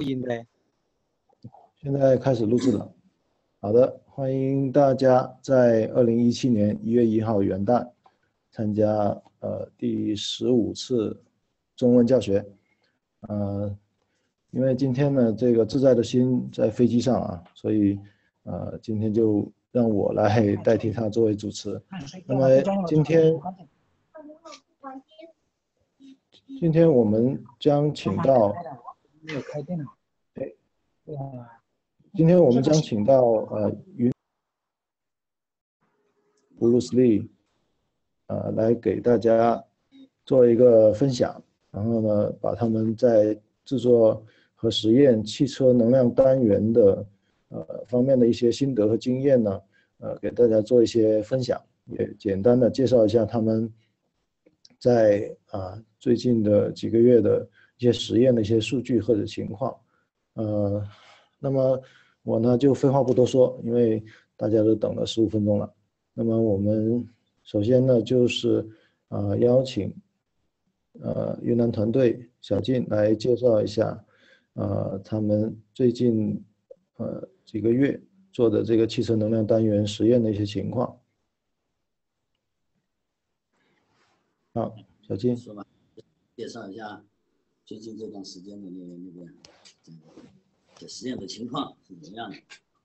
音的。 现在开始录制了。好的，欢迎大家在2017年1月1号元旦参加第15次中文教学。因为今天呢这个自在的心在飞机上啊，所以今天就让我来代替他作为主持。那么今天我们将请到没有开电脑。 今天我们将请到Bruce Lee 来给大家做一个分享，然后呢把他们在制作和实验汽车能量单元的方面的一些心得和经验呢给大家做一些分享，也简单的介绍一下他们在最近的几个月的一些实验的一些数据或者情况。那么我呢就废话不多说，因为大家都等了15分钟了。那么我们首先呢就是邀请云南团队小静来介绍一下他们最近几个月做的这个汽车能量单元实验的一些情况。好，小静。 说吧，介绍一下最近这段时间的这实验的情况是怎么样的。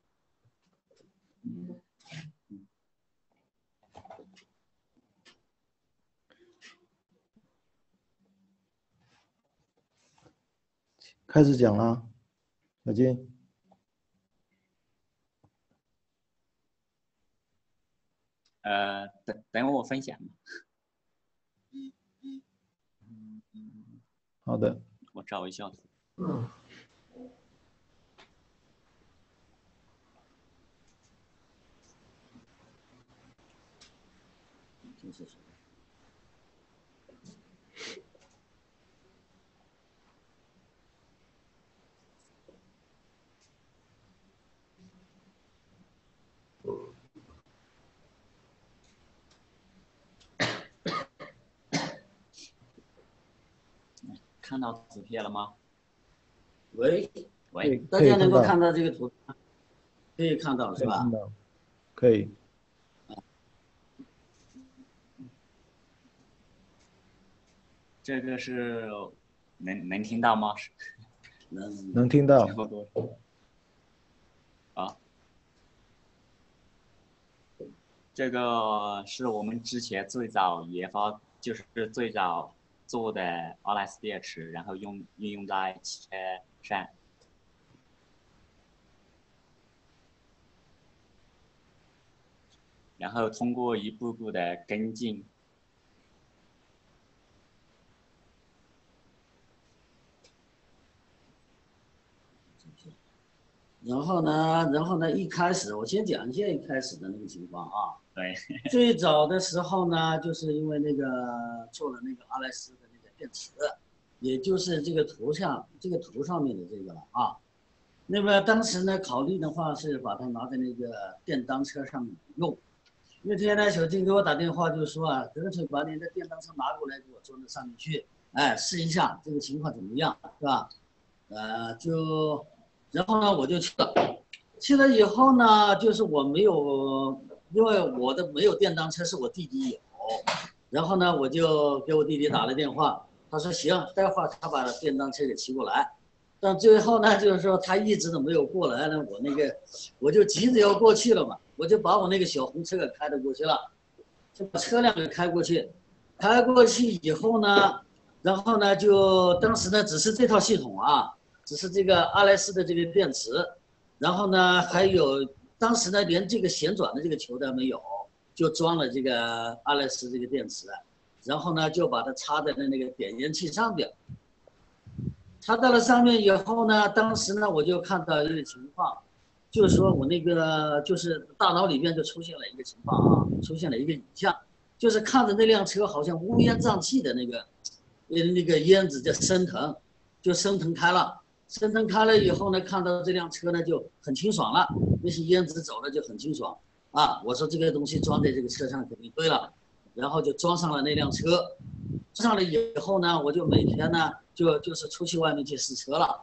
开始讲了，小金。 等我分享。 好的。 我找一下。看到图片了吗？ 喂， 喂， 大家能够看到这个图？可以看到是吧？ 可以。 这个是能听到吗？ 能听到。 啊，这个是我们之前最早研发，就是最早做的 RS 电池，然后应用在汽车上。然后通过一步步的跟进。 然后呢，一开始我先讲一下一开始的那个情况啊。 对。 最早的时候呢，就是因为那个做了那个阿莱斯的那个电池，也就是这个图上面的这个啊。那么当时呢，考虑的话是把它拿在那个电单车上面用。那天呢，小静给我打电话就说啊，干脆把你的电单车拿过来给我装到上面去，哎，试一下这个情况怎么样，是吧？然后呢，我就去了。去了以后呢，就是我没有，因为我的没有电单车，是我弟弟有。然后呢，我就给我弟弟打了电话，他说行，待会儿他把电单车给骑过来。但最后呢，就是说他一直都没有过来呢，我就急着要过去了嘛，我就把我那个小红车给开了过去了，就把车辆给开过去。开过去以后呢，然后呢，就当时呢只是这套系统啊。只是这个阿莱斯的这个电池，然后呢，还有当时呢连这个旋转的这个球都没有，就装了这个阿莱斯这个电池，然后呢就把它插在那个点烟器上边。插到了上面以后呢，当时呢我就看到一个情况，就是说我那个就是大脑里面就出现了一个情况啊，出现了一个影像，就是看着那辆车好像乌烟瘴气的那个烟子在升腾，就升腾开了。升腾开了以后呢，看到这辆车呢就很清爽了，那些烟子走了就很清爽啊。我说这个东西装在这个车上肯定对了，然后就装上了那辆车。装上了以后呢，我就每天呢就是出去外面去试车了。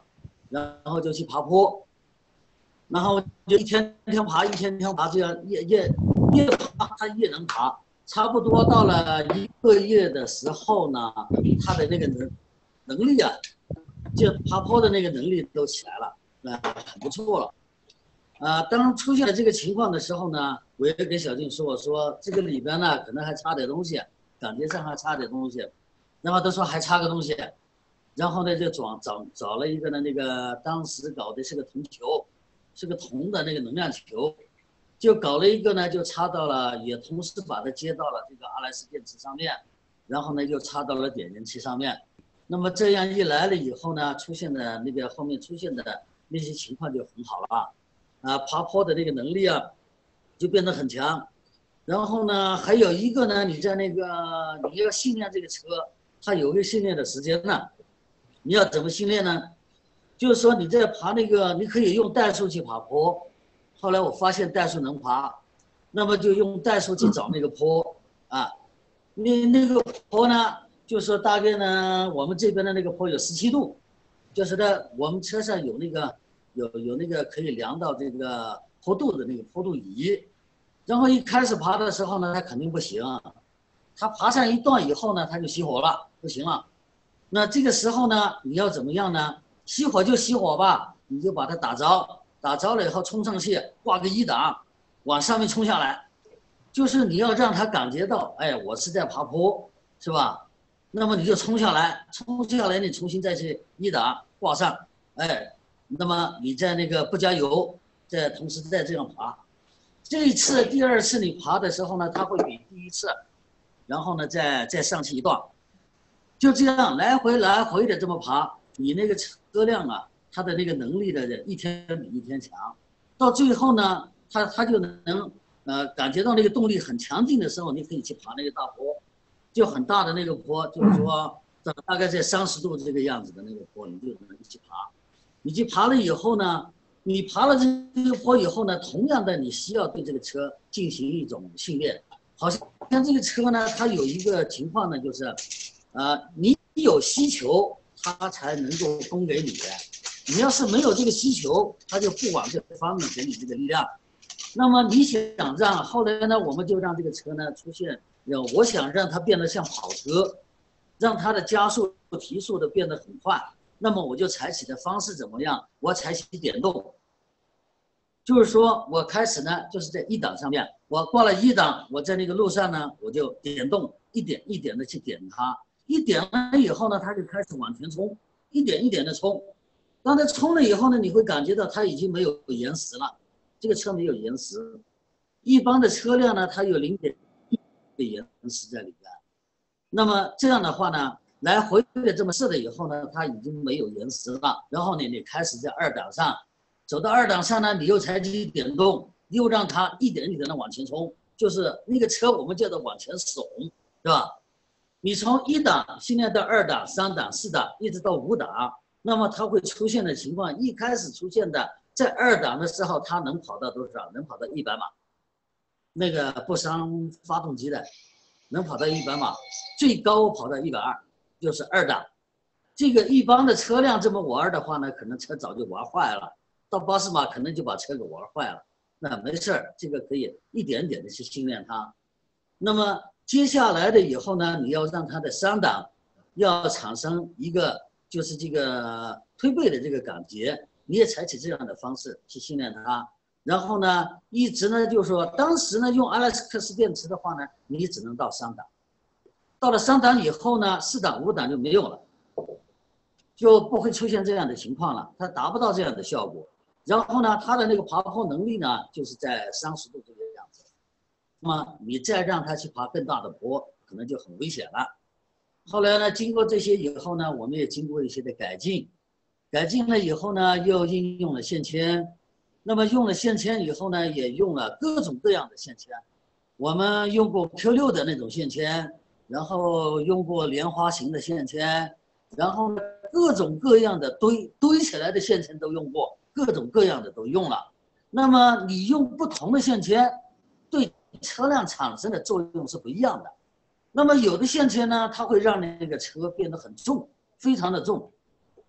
然后就去爬坡，然后就一天天爬，一天天爬，这样越爬他越能爬。差不多到了1个月的时候呢，他的那个能力啊，就爬坡的那个能力都起来了，很不错了。当出现了这个情况的时候呢，我也给小静说，我说这个里边呢可能还差点东西，感觉上还差点东西，然后他说还差个东西，然后呢就找了一个呢那个当时搞的是个铜球，是个铜的那个能量球。就搞了一个呢，就插到了，也同时把它接到了这个阿莱斯电池上面，然后呢又插到了点烟器上面。那么这样一来了以后呢，出现的那个后面出现的那些情况就很好了，爬坡的那个能力啊，就变得很强。然后呢，还有一个呢，你在那个你要训练这个车，它有个训练的时间呢。你要怎么训练呢？就是说你在爬那个，你可以用怠速去爬坡。后来我发现怠速能爬，那么就用怠速去找那个坡啊。那个坡呢，就是说大概呢，我们这边的那个坡有17度，就是呢，我们车上有那个有那个可以量到这个坡度的那个坡度仪。然后一开始爬的时候呢，它肯定不行，它爬上一段以后呢，它就熄火了，不行了。那这个时候呢，你要怎么样呢？熄火就熄火吧，你就把它打着。打着了以后冲上去，挂个1档，往上面冲下来，就是你要让他感觉到，哎，我是在爬坡，是吧？那么你就冲下来，冲下来你重新再去1档挂上，哎，那么你在那个不加油，再同时再这样爬。这一次第2次你爬的时候呢，它会比第1次，然后呢再上去一段，就这样来回的这么爬，你那个车辆啊。它的那个能力的一天比一天强，到最后呢，它就能感觉到那个动力很强劲的时候，你可以去爬那个大坡，就很大的那个坡，就是说大概在30度这个样子的那个坡，你就能去爬。你去爬了以后呢，你爬了这个坡以后呢，同样的你需要对这个车进行一种训练。好像这个车呢，它有一个情况呢，就是你有需求，它才能够供给你的。你要是没有这个需求，他就不往这方面给你这个力量。那么你想让后来呢，我们就让这个车呢出现，我想让它变得像跑车，让它的加速提速的变得很快。那么我就采取的方式怎么样？我采取点动，就是说我开始呢就是在1档上面，我挂了1档，我在那个路上呢我就点动，一点一点的去点它，一点了以后呢，它就开始往前冲，一点一点的冲。当它冲了以后呢，你会感觉到它已经没有延时了，这个车没有延时。一般的车辆呢，它有0.1的延时在里边。那么这样的话呢，来回的这么试了以后呢，它已经没有延时了。然后呢，你开始在2档上，走到2档上呢，你又采取点动，又让它一点一点的往前冲，就是那个车我们叫做往前耸，是吧？你从1档训练到2档、3档、4档，一直到5档。那么它会出现的情况，一开始出现的，在2档的时候，它能跑到多少？能跑到100码，那个不伤发动机的，能跑到100码，最高跑到120，就是2档。这个一般的车辆这么玩的话呢，可能车早就玩坏了，到80码可能就把车给玩坏了。那没事儿，这个可以一点点的去训练它。那么接下来的以后呢，你要让它的3档要产生一个。就是这个推背的这个感觉，你也采取这样的方式去训练它。然后呢，一直呢就是说，当时呢用阿莱克斯电池的话呢，你只能到3档，到了3档以后呢，4档、5档就没有了，就不会出现这样的情况了，它达不到这样的效果。然后呢，它的那个爬坡能力呢，就是在30度这个样子。那么你再让它去爬更大的坡，可能就很危险了。后来呢，经过这些以后呢，我们也经过一些的改进，改进了以后呢，又应用了线圈。那么用了线圈以后呢，也用了各种各样的线圈。我们用过 Q6的那种线圈，然后用过莲花形的线圈，然后各种各样的堆起来的线圈都用过，各种各样的都用了。那么你用不同的线圈，对车辆产生的作用是不一样的。那么有的线圈呢，它会让那个车变得很重，非常的重。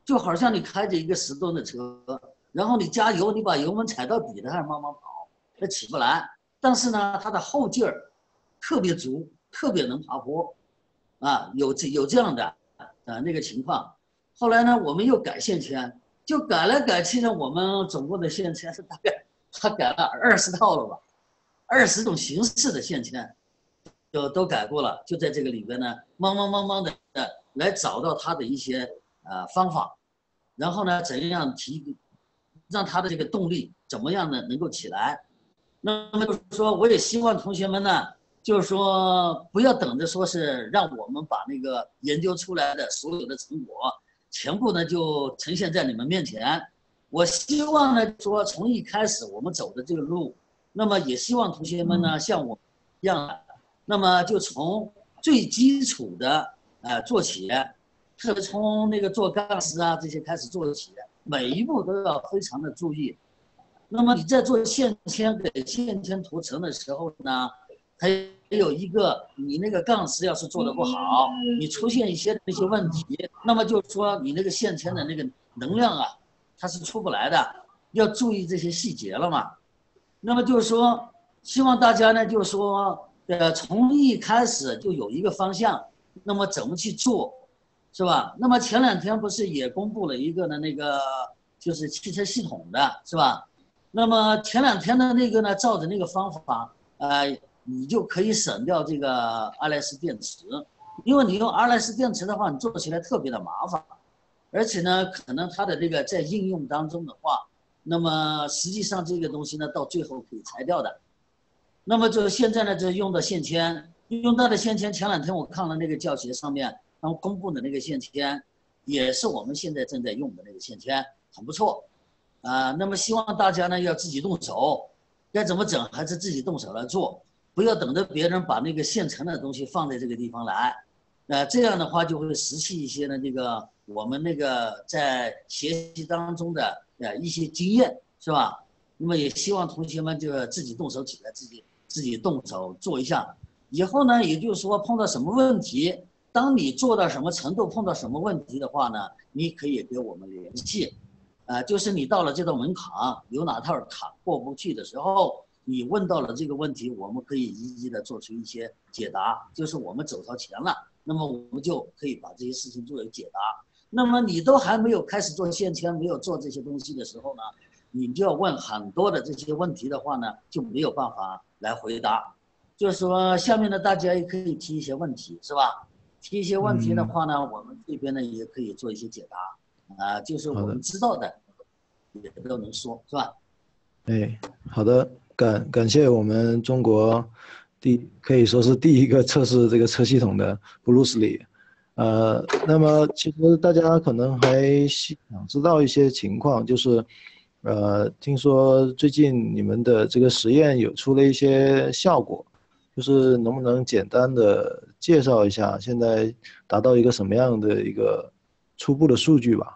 就好像你开着一个10吨的车，然后你加油，你把油门踩到底，它还慢慢跑，它起不来。但是呢，它的后劲儿特别足，特别能爬坡，啊，有这样的那个情况。后来呢，我们又改线圈，就改来改去呢，我们总共的线圈是大概他改了20套了吧，20种形式的线圈，都改过了。就在这个里边呢，慢的来找到他的一些方法，然后呢，怎样让他的这个动力怎么样呢能够起来。那么就是说，我也希望同学们呢，就是说不要等着说是让我们把那个研究出来的所有的成果全部呢就呈现在你们面前。我希望呢说从一开始我们走的这个路，那么也希望同学们呢像我一样的，那么就从最基础的做起，特别从那个做钢丝啊这些开始做起，每一步都要非常的注意。那么你在做线圈给线圈涂层的时候呢，还有一个你那个钢丝要是做的不好，你出现一些那些问题，那么就是说你那个线圈的那个能量啊，它是出不来的，要注意这些细节了嘛。那么就是说，希望大家呢，就是说，从一开始就有一个方向，那么怎么去做，是吧？那么前2天不是也公布了一个呢，那个就是汽车系统的，是吧？那么前2天的那个呢，照着那个方法，你就可以省掉这个2S电池，因为你用2S电池的话，你做起来特别的麻烦，而且呢，可能它的这个在应用当中的话，那么实际上这个东西呢，到最后可以裁掉的。那么就现在呢，就用的线圈，用到的线圈，前2天我看了那个教学上面他们公布的那个线圈，也是我们现在正在用的那个线圈，很不错。那么希望大家呢要自己动手，该怎么整还是自己动手来做，不要等着别人把那个现成的东西放在这个地方来，这样的话就会失去一些呢这个我们那个在学习当中的一些经验，是吧？那么也希望同学们就自己动手起来，自己动手做一下。以后呢，也就是说碰到什么问题，当你做到什么程度，碰到什么问题的话呢，你可以给我们联系。就是你到了这道门槛，有哪套坎过不去的时候，你问到了这个问题，我们可以一一的做出一些解答。就是我们走到前了，那么我们就可以把这些事情作为解答。那么你都还没有开始做线圈，没有做这些东西的时候呢，你就要问很多的这些问题的话呢，就没有办法来回答。就是说，下面呢大家也可以提一些问题，是吧？提一些问题的话呢，我们这边呢也可以做一些解答。就是我们知道的也都能说，是吧？ 好的，感谢我们中国可以说是第一个测试这个车系统的 Bruce Lee。那么其实大家可能还想知道一些情况，就是听说最近你们的这个实验有出了一些效果，就是能不能简单的介绍一下现在达到一个什么样的一个初步的数据吧？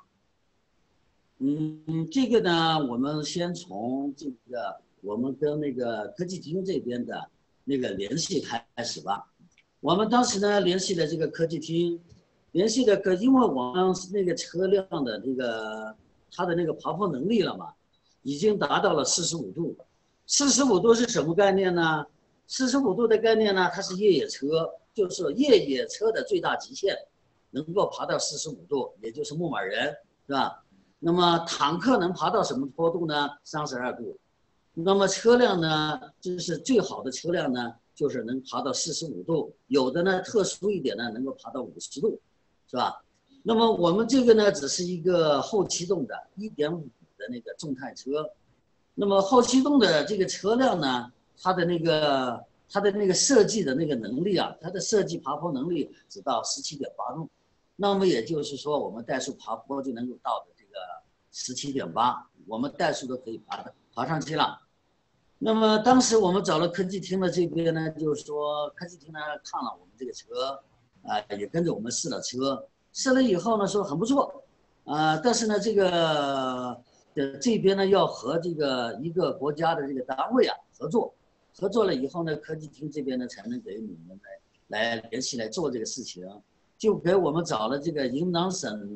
这个呢，我们先从这个我们跟那个科技厅这边的那个联系开始吧。我们当时呢联系了这个科技厅，因为我们那个车辆的这个它的那个爬坡能力了嘛，已经达到了45度。45度是什么概念呢？45度的概念呢，它是越野车，就是越野车的最大极限，能够爬到45度，也就是牧马人，是吧？那么坦克能爬到什么坡度呢？32度。那么车辆呢，就是最好的车辆呢，就是能爬到45度，有的呢特殊一点呢，能够爬到50度，是吧？那么我们这个呢，只是一个后驱动的1.5的那个重态车。那么后驱动的这个车辆呢，它的那个设计的那个能力啊，它的设计爬坡能力只到17.8度。那么也就是说，我们怠速爬坡就能够到的这个17.8，我们怠速都可以爬上去了。那么当时我们找了科技厅的这边呢，就是说科技厅呢看了我们这个车，也跟着我们试了车，试了以后呢说很不错，但是呢这边呢要和这个一个国家的这个单位合作了以后呢，科技厅这边呢才能给你们来联系来做这个事情。就给我们找了这个云南省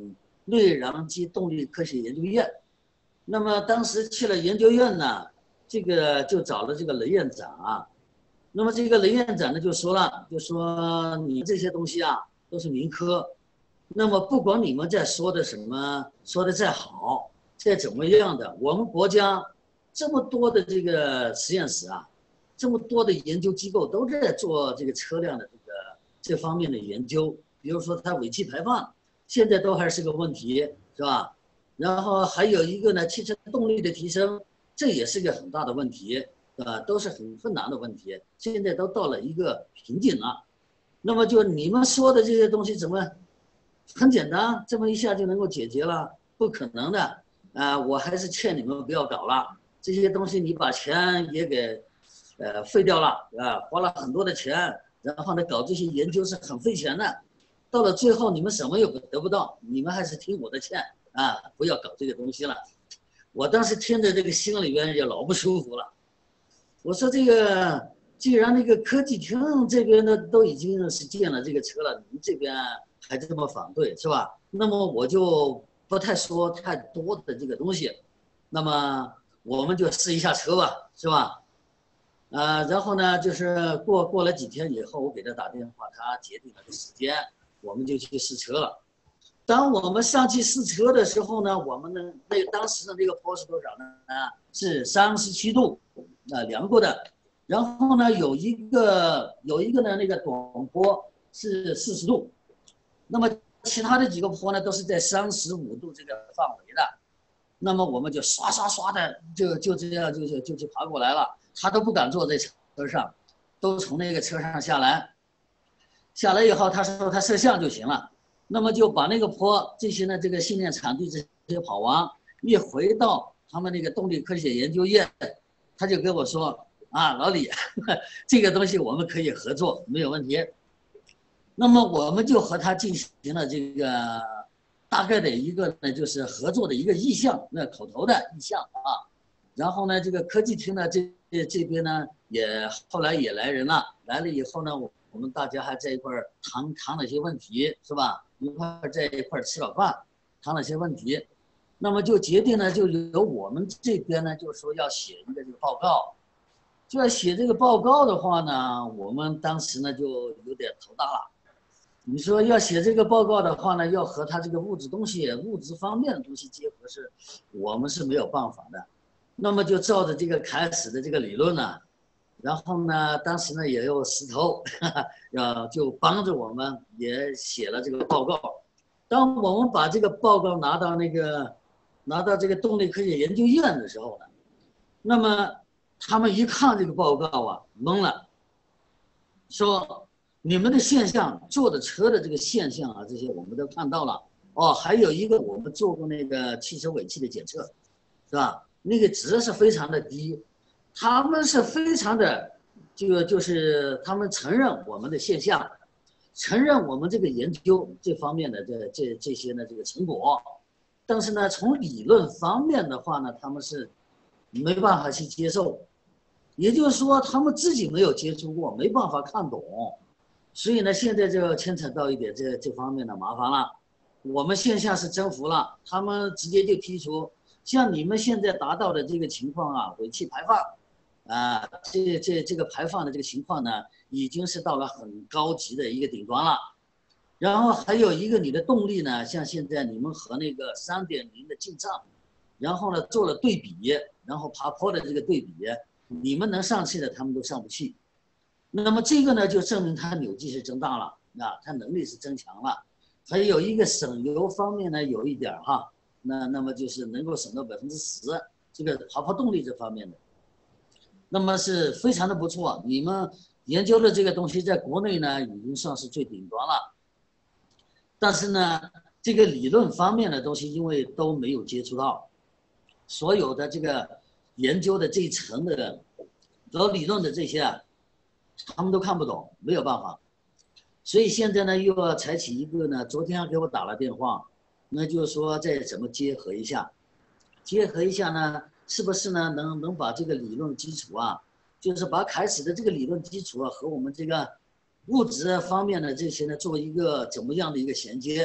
内燃机动力科学研究院。那么当时去了研究院呢，这个就找了这个雷院长啊。那么这个雷院长呢就说了，就说你这些东西啊都是民科，那么不管你们在说的什么，说的再好，再怎么样的，我们国家这么多的这个实验室啊，这么多的研究机构都在做这个车辆的这方面的研究，比如说它尾气排放，现在都还是个问题，是吧？然后还有一个呢，汽车动力的提升，这也是个很大的问题，都是很困难的问题，现在都到了一个瓶颈了。那么就你们说的这些东西怎么很简单，这么一下就能够解决了？不可能的，我还是劝你们不要搞了，这些东西你把钱也给废掉了，花了很多的钱，然后呢搞这些研究是很费钱的，到了最后你们什么也得不到，你们还是听我的劝不要搞这个东西了。我当时听着这个心里边也老不舒服了。我说这个既然那个科技厅这边呢都已经是建了这个车了，你们这边还这么反对是吧？那么我就不太说太多的这个东西，那么我们就试一下车吧，是吧？然后呢，就是过了几天以后，我给他打电话，他决定了个时间，我们就去试车了。当我们上去试车的时候呢，我们的当时的那个坡是多少呢？是37度，量过的。然后呢，有一个呢，那个短坡是40度，那么其他的几个坡呢都是在35度这个范围的。那么我们就刷刷刷的就这样就爬过来了，他都不敢坐在车上，都从那个车上下来。下来以后，他说他摄像就行了。那么就把那个坡这些呢，这个训练场地这些跑完，一回到他们那个动力科学研究院，他就跟我说老李，这个东西我们可以合作，没有问题。那么我们就和他进行了这个大概的一个呢，就是合作的一个意向，那口头的意向啊。然后呢，这个科技厅呢这边呢也后来也来人了，来了以后呢，我们大家还在一块儿谈了些问题，是吧？一块儿在一块儿吃了饭，谈了些问题，那么就决定呢，就由我们这边呢，就说要写一个这个报告，就要写这个报告的话呢，我们当时呢就有点头大了。你说要写这个报告的话呢，要和他这个物质方面的东西结合我们是没有办法的。那么就照着这个开始的这个理论呢，然后呢，当时呢也有石头，就帮着我们也写了这个报告。当我们把这个报告拿到这个动力科学研究院的时候呢，那么他们一看这个报告懵了，说你们的现象坐的车的这个现象这些我们都看到了还有一个我们做过那个汽车尾气的检测，是吧？那个值是非常的低，他们是非常的就是他们承认我们的现象，承认我们这个研究这方面的这些呢这个成果，但是呢从理论方面的话呢，他们是没办法去接受，也就是说他们自己没有接触过，没办法看懂，所以呢现在就牵扯到一点这方面的麻烦了。我们现象是征服了，他们直接就提出，像你们现在达到的这个情况尾气排放这个排放的这个情况呢，已经是到了很高级的一个顶端了。然后还有一个你的动力呢，像现在你们和那个3.0的进账，然后呢做了对比，然后爬坡的这个对比，你们能上去的他们都上不去。那么这个呢就证明它扭矩是增大了，它能力是增强了。还有一个省油方面呢有一点那么就是能够省到10%，这个爬坡动力这方面的。那么是非常的不错，你们研究的这个东西在国内呢已经算是最顶端了，但是呢这个理论方面的东西因为都没有接触到，所有的这个研究的这一层的和理论的这些他们都看不懂，没有办法。所以现在呢又要采取一个呢，昨天还给我打了电话，那就是说再怎么结合一下呢，是不是呢能把这个理论基础就是把开始的这个理论基础和我们这个物质方面的这些呢做一个怎么样的一个衔接，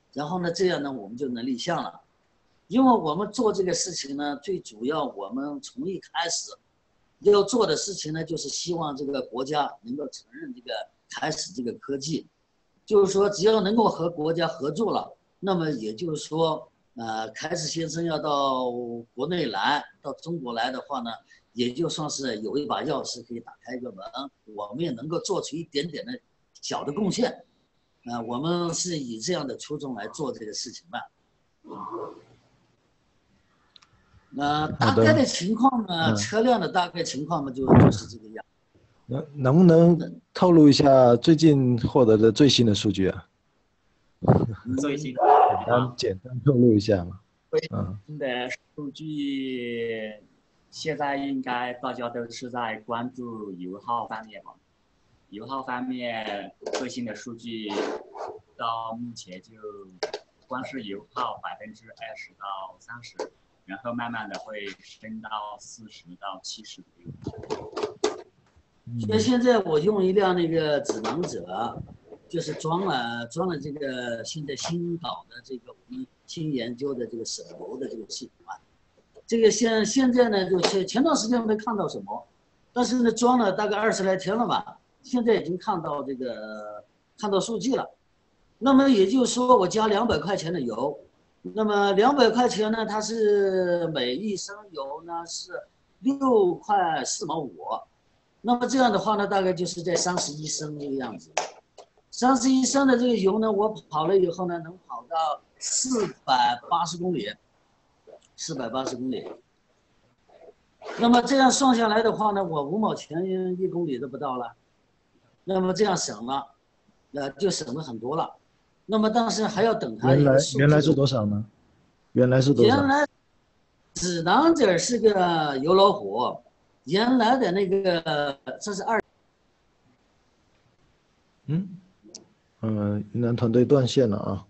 然后呢，这样呢我们就能立项了。因为我们做这个事情呢，最主要我们从一开始要做的事情呢，就是希望这个国家能够承认这个开始这个科技，就是说只要能够和国家合作了，那么也就是说，开始先生要到国内来，到中国来的话呢，也就算是有一把钥匙可以打开一个门，我们也能够做出一点点的小的贡献。我们是以这样的初衷来做这个事情的。大概的情况呢，车辆的大概情况呢，就是这个样。 能不能透露一下最近获得的最新的数据啊？ 最新简单透露一下嘛。 最新的数据，现在应该大家都是在关注油耗方面吧？油耗方面最新的数据到目前就光是油耗20%到30%。然后慢慢的会升到40到70左右。 所以现在我用一辆那个指南者，就是装了这个现在新搞的这个我们新研究的这个省油的这个系统啊。这个现在呢，就是前段时间没看到什么，但是呢装了大概20来天了吧，现在已经看到数据了。那么也就是说，我加200块钱的油。那么200块钱呢，它是每1升油呢是6块4毛5，那么这样的话呢，大概就是在31升这个样子。31升的这个油呢，我跑了以后呢，能跑到480公里，480公里。那么这样算下来的话呢，我5毛钱1公里都不到了，那么这样省了，就省了很多了。那么但是还要等它原来是多少呢？原来指南者是个油老虎，原来的那个这是云南团队断线了啊，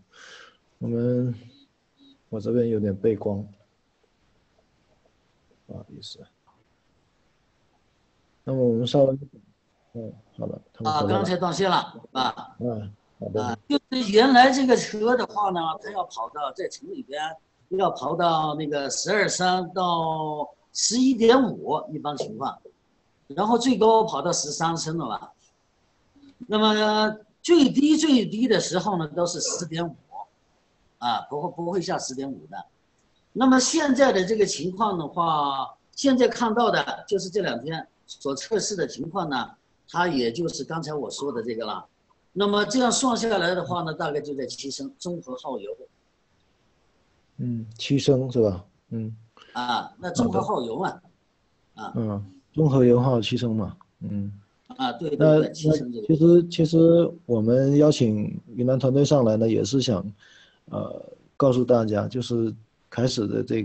我这边有点背光，不好意思。那么我们稍微，好了， 刚才断线了好的。 就是原来这个车的话呢，它要跑到在城里边，要跑到那个12升到11.5，一般情况，然后最高跑到13升了吧。那么最低的时候呢，都是10.5，不会下10.5的。那么现在的这个情况的话，现在看到的就是这2天所测试的情况呢，它也就是刚才我说的这个了。那么这样算下来的话呢，大概就在7升，综合耗油。 7升是吧？ 那综合耗油嘛， 综合油耗7升嘛， 对 7 升这个。 其实我们邀请云南团队上来呢，也是想，告诉大家，就是开始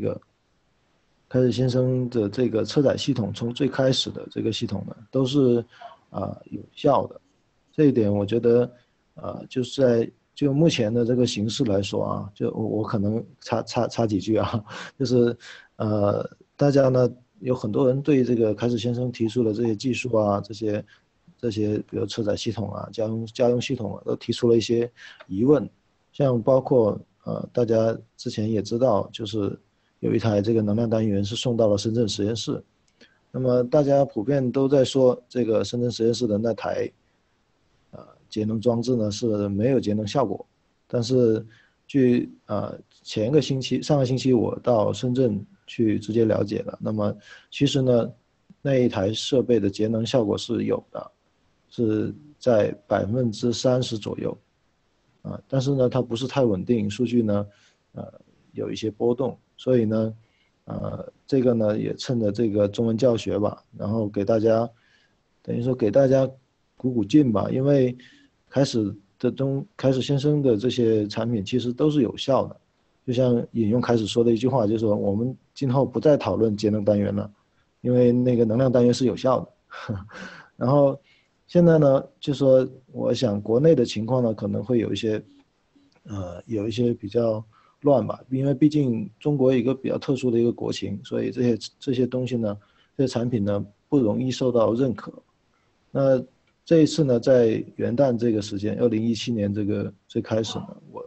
先生的这个车载系统，从最开始的这个系统呢，都是有效的。这一点我觉得，就是就目前的这个形势来说啊，就我可能插几句啊，就是大家呢有很多人对这个开始先生提出的这些技术啊，这些比如车载系统啊、家用系统啊，都提出了一些疑问，像包括大家之前也知道，就是有一台这个能量单元是送到了深圳实验室，那么大家普遍都在说这个深圳实验室的那台节能装置呢是没有节能效果，但是据上个星期我到深圳去直接了解了，那么其实呢那一台设备的节能效果是有的，是在30%左右，但是呢它不是太稳定，数据呢有一些波动，所以呢这个呢也趁着这个中文教学吧，然后给大家等于说给大家鼓劲吧，因为开始先生的这些产品其实都是有效的，就像引用开始说的一句话，就是说我们今后不再讨论节能单元了，因为那个能量单元是有效的。然后现在呢，就说我想国内的情况呢可能会有一些比较乱吧，因为毕竟中国有一个比较特殊的一个国情，所以这些东西呢，这些产品呢不容易受到认可。那这一次呢，在元旦这个时间，2017年这个最开始呢，我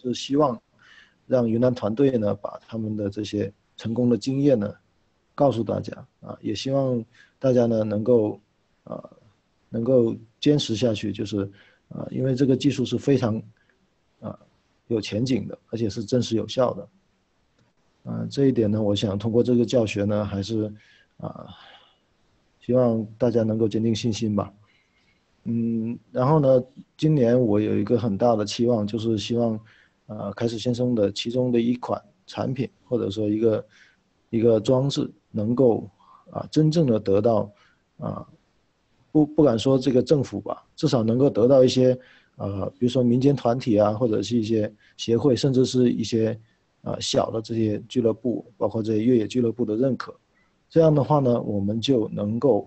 是希望让云南团队呢把他们的这些成功的经验呢告诉大家啊，也希望大家呢能够坚持下去，就是因为这个技术是非常有前景的，而且是真实有效的。这一点呢，我想通过这个教学呢，还是希望大家能够坚定信心吧。然后呢，今年我有一个很大的期望，就是希望开始先生的其中的一款产品，或者说一个装置，能够真正的得到不敢说这个政府吧，至少能够得到一些比如说民间团体啊，或者是一些协会，甚至是一些小的这些俱乐部，包括这些越野俱乐部的认可。这样的话呢，我们就能够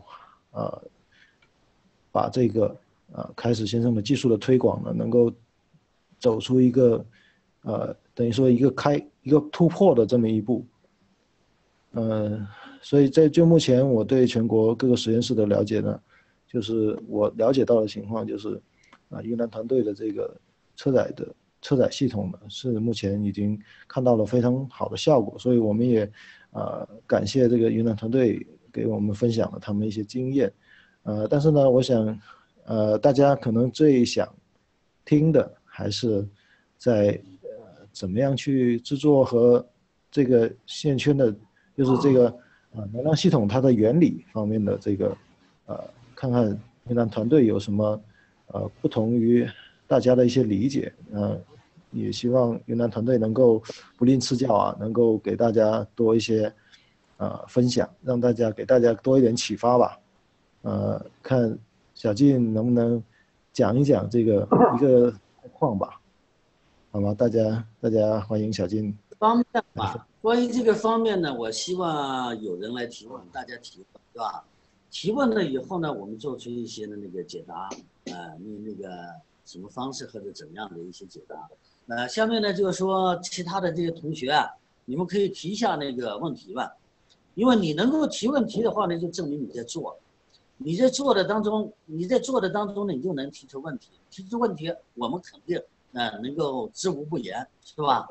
把这个开始先生的技术的推广呢，能够走出一个等于说一个突破的这么一步。所以就目前我对全国各个实验室的了解呢，就是我了解到的情况就是云南团队的这个车载系统呢，是目前已经看到了非常好的效果，所以我们也感谢这个云南团队给我们分享了他们一些经验。但是呢，我想大家可能最想听的还是在怎么样去制作和这个线圈的，就是这个能量系统它的原理方面的这个看看云南团队有什么不同于大家的一些理解。也希望云南团队能够不吝赐教能够给大家多一些分享，让给大家多一点启发吧。看小静能不能讲一讲这个一个概况吧，好吗？大家欢迎小静。 方面吧，关于这个方面呢，我希望有人来提问，大家提问，对吧？提问了以后呢，我们做出一些的那个解答，那个什么方式或者怎样的一些解答。下面呢就是说其他的这些同学你们可以提一下那个问题吧，因为你能够提问题的话呢，就证明你在做。你在做的当中呢，你就能提出问题，提出问题，我们肯定能够知无不言，是吧？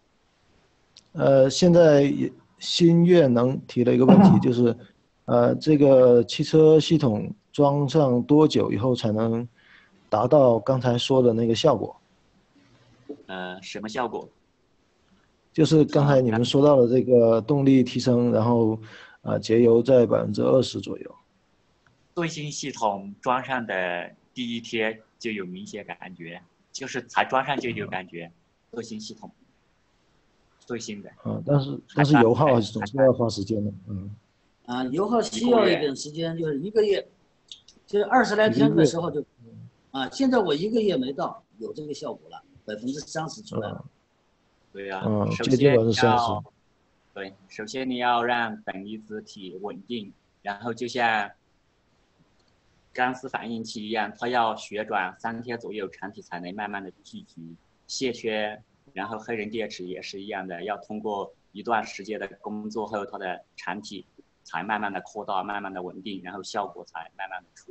现在新月能提了一个问题，就是这个汽车系统装上多久以后才能达到刚才说的那个效果？ 什么效果？ 就是刚才你们说到的这个动力提升，然后节油在20%左右。 最新系统装上的第一天就有明显感觉，就是才装上就有感觉。最新系统，最新的。 但是油耗总是要花时间的。 油耗需要一点时间，就是1个月，就是20来天的时候就，现在我1个月没到，有这个效果了，30%出来了。 对呀， 接近30%。 对，首先你要让等离子体稳定，然后就像钢丝反应器一样，它要旋转3天左右，船体才能慢慢的聚集。线圈，然后黑人电池也是一样的，要通过一段时间的工作后，它的船体才慢慢的扩大，慢慢的稳定，然后效果才慢慢的出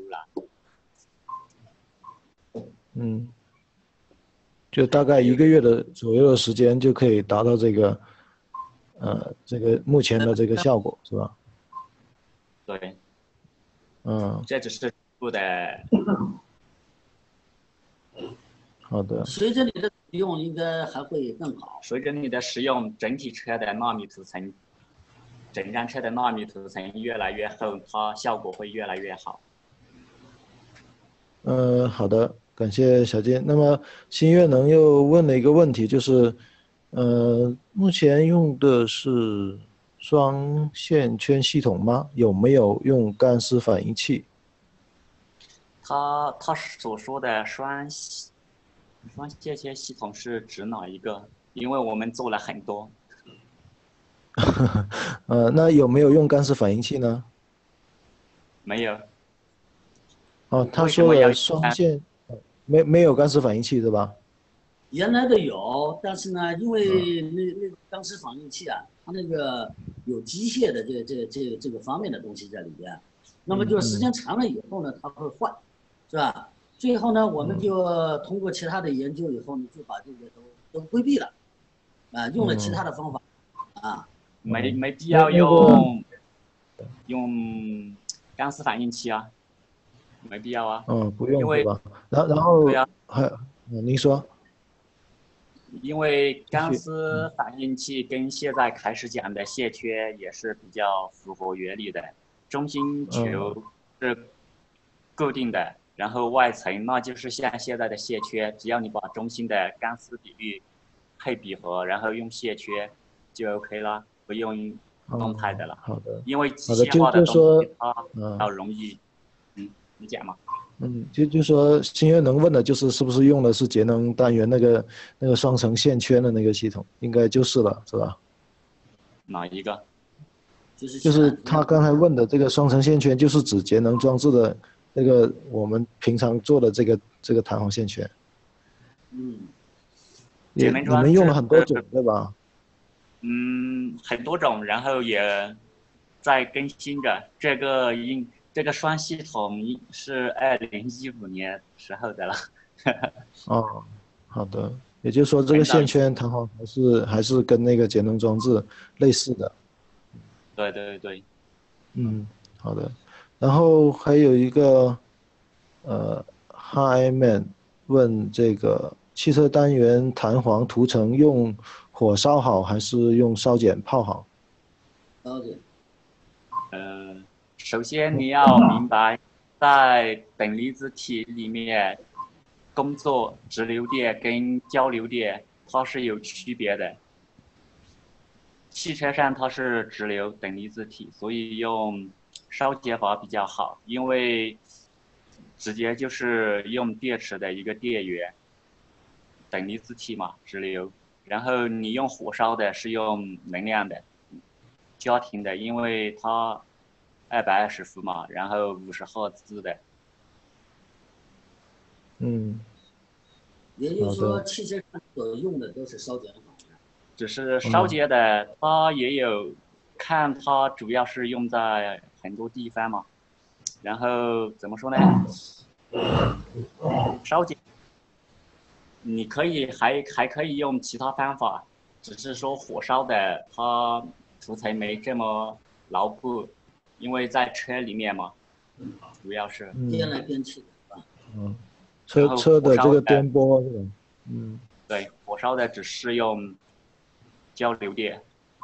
来。 就大概1个月左右的时间就可以达到这个目前的这个效果，是吧？ 对。这只是初步的。 好的。 随着你的使用，应该还会更好。 随着你的使用，整体车的纳米涂层，整张车的纳米涂层越来越厚，它效果会越来越好。 好的，感谢小金。那么新月能又问了一个问题，就是目前用的是双线圈系统吗？有没有用干湿反应器？ 他所说的双线圈系统是指哪一个？因为我们做了很多。 那有没有用干湿反应器呢？ 没有。 他说的双线没有干湿反应器是吧？ 原来的有，但是呢，因为那个干湿反应器它那个有机械的这个方面的东西在里边，那么就时间长了以后呢，它会坏，是吧？最后呢，我们就通过其他的研究以后呢，就把这个都都规避了，用了其他的方法， 没必那要个用钢丝反应器啊，没必要啊， 不用因为是吧？然后对啊， 您说因为钢继续。 丝反应器跟现在开始讲的线圈也是比较符合原理的，中心球是固定的，然后外层那就是像现在的线圈，只要你把中心的钢丝比率配比合，然后用线圈就 OK 了，不用动态的了， 好的因为机好的， 械化的东就说西它比嗯较容易，你讲嘛。 就说星月能问的就是是不是用的是节能单元那个双层线圈的那个系统，应该就是了，是吧？ 哪一个？ 就是就是现在他刚才问的这个双层线圈，就是指节能装置的那个我们平常做的这个弹簧线圈。 节能你们用了装置， 很多种，对吧？ 很多种，然后也在更新着。这个双系统是2015年时候的了。 哦，好的，也就是说这个很早以前， 线圈弹簧还是跟那个节能装置类似的。 对对对， 好的。然后还有一个Hi Man 问这个汽车单元弹簧涂层用火烧好还是用烧碱泡好？ 了解。 首先你要明白，在等离子体里面工作直流电跟交流电它是有区别的。汽车上它是直流等离子体，所以用烧结法比较好，因为直接就是用电池的一个电源，等离子体嘛，直流。然后你用火烧的是用能量的，家庭的，因为它220伏嘛，然后50赫兹的。 嗯， 也就是说， 好的。 汽车上所用的都是烧碱法。 只是烧结的，它也有看它主要是用在很多地方嘛。然后怎么说呢？烧结你还可以用其他方法，只是说火烧的它涂层没这么牢固，因为在车里面嘛，主要是。 颠来颠去的车然后火车的这个烧的， 颠簸是吧？ 对，火烧的只适用交流电。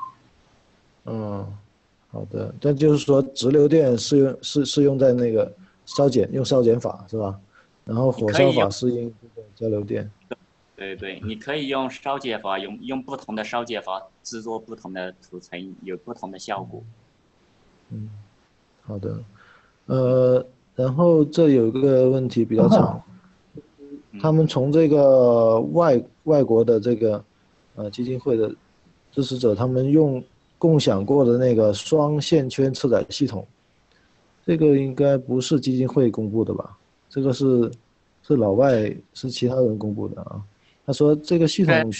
好的。这就是说直流电是用在那个用烧碱法是吧？然后火烧你可以用， 法是用这个交流电。 对对，你可以用烧结法，用不同的烧结法制作不同的涂层，有不同的效果。 好的。然后这有个问题比较长，他们从这个外国的这个基金会的支持者，他们用共享过的那个双线圈车载系统，这个应该不是基金会公布的吧？这个是老外是其他人公布的啊。他说这个系统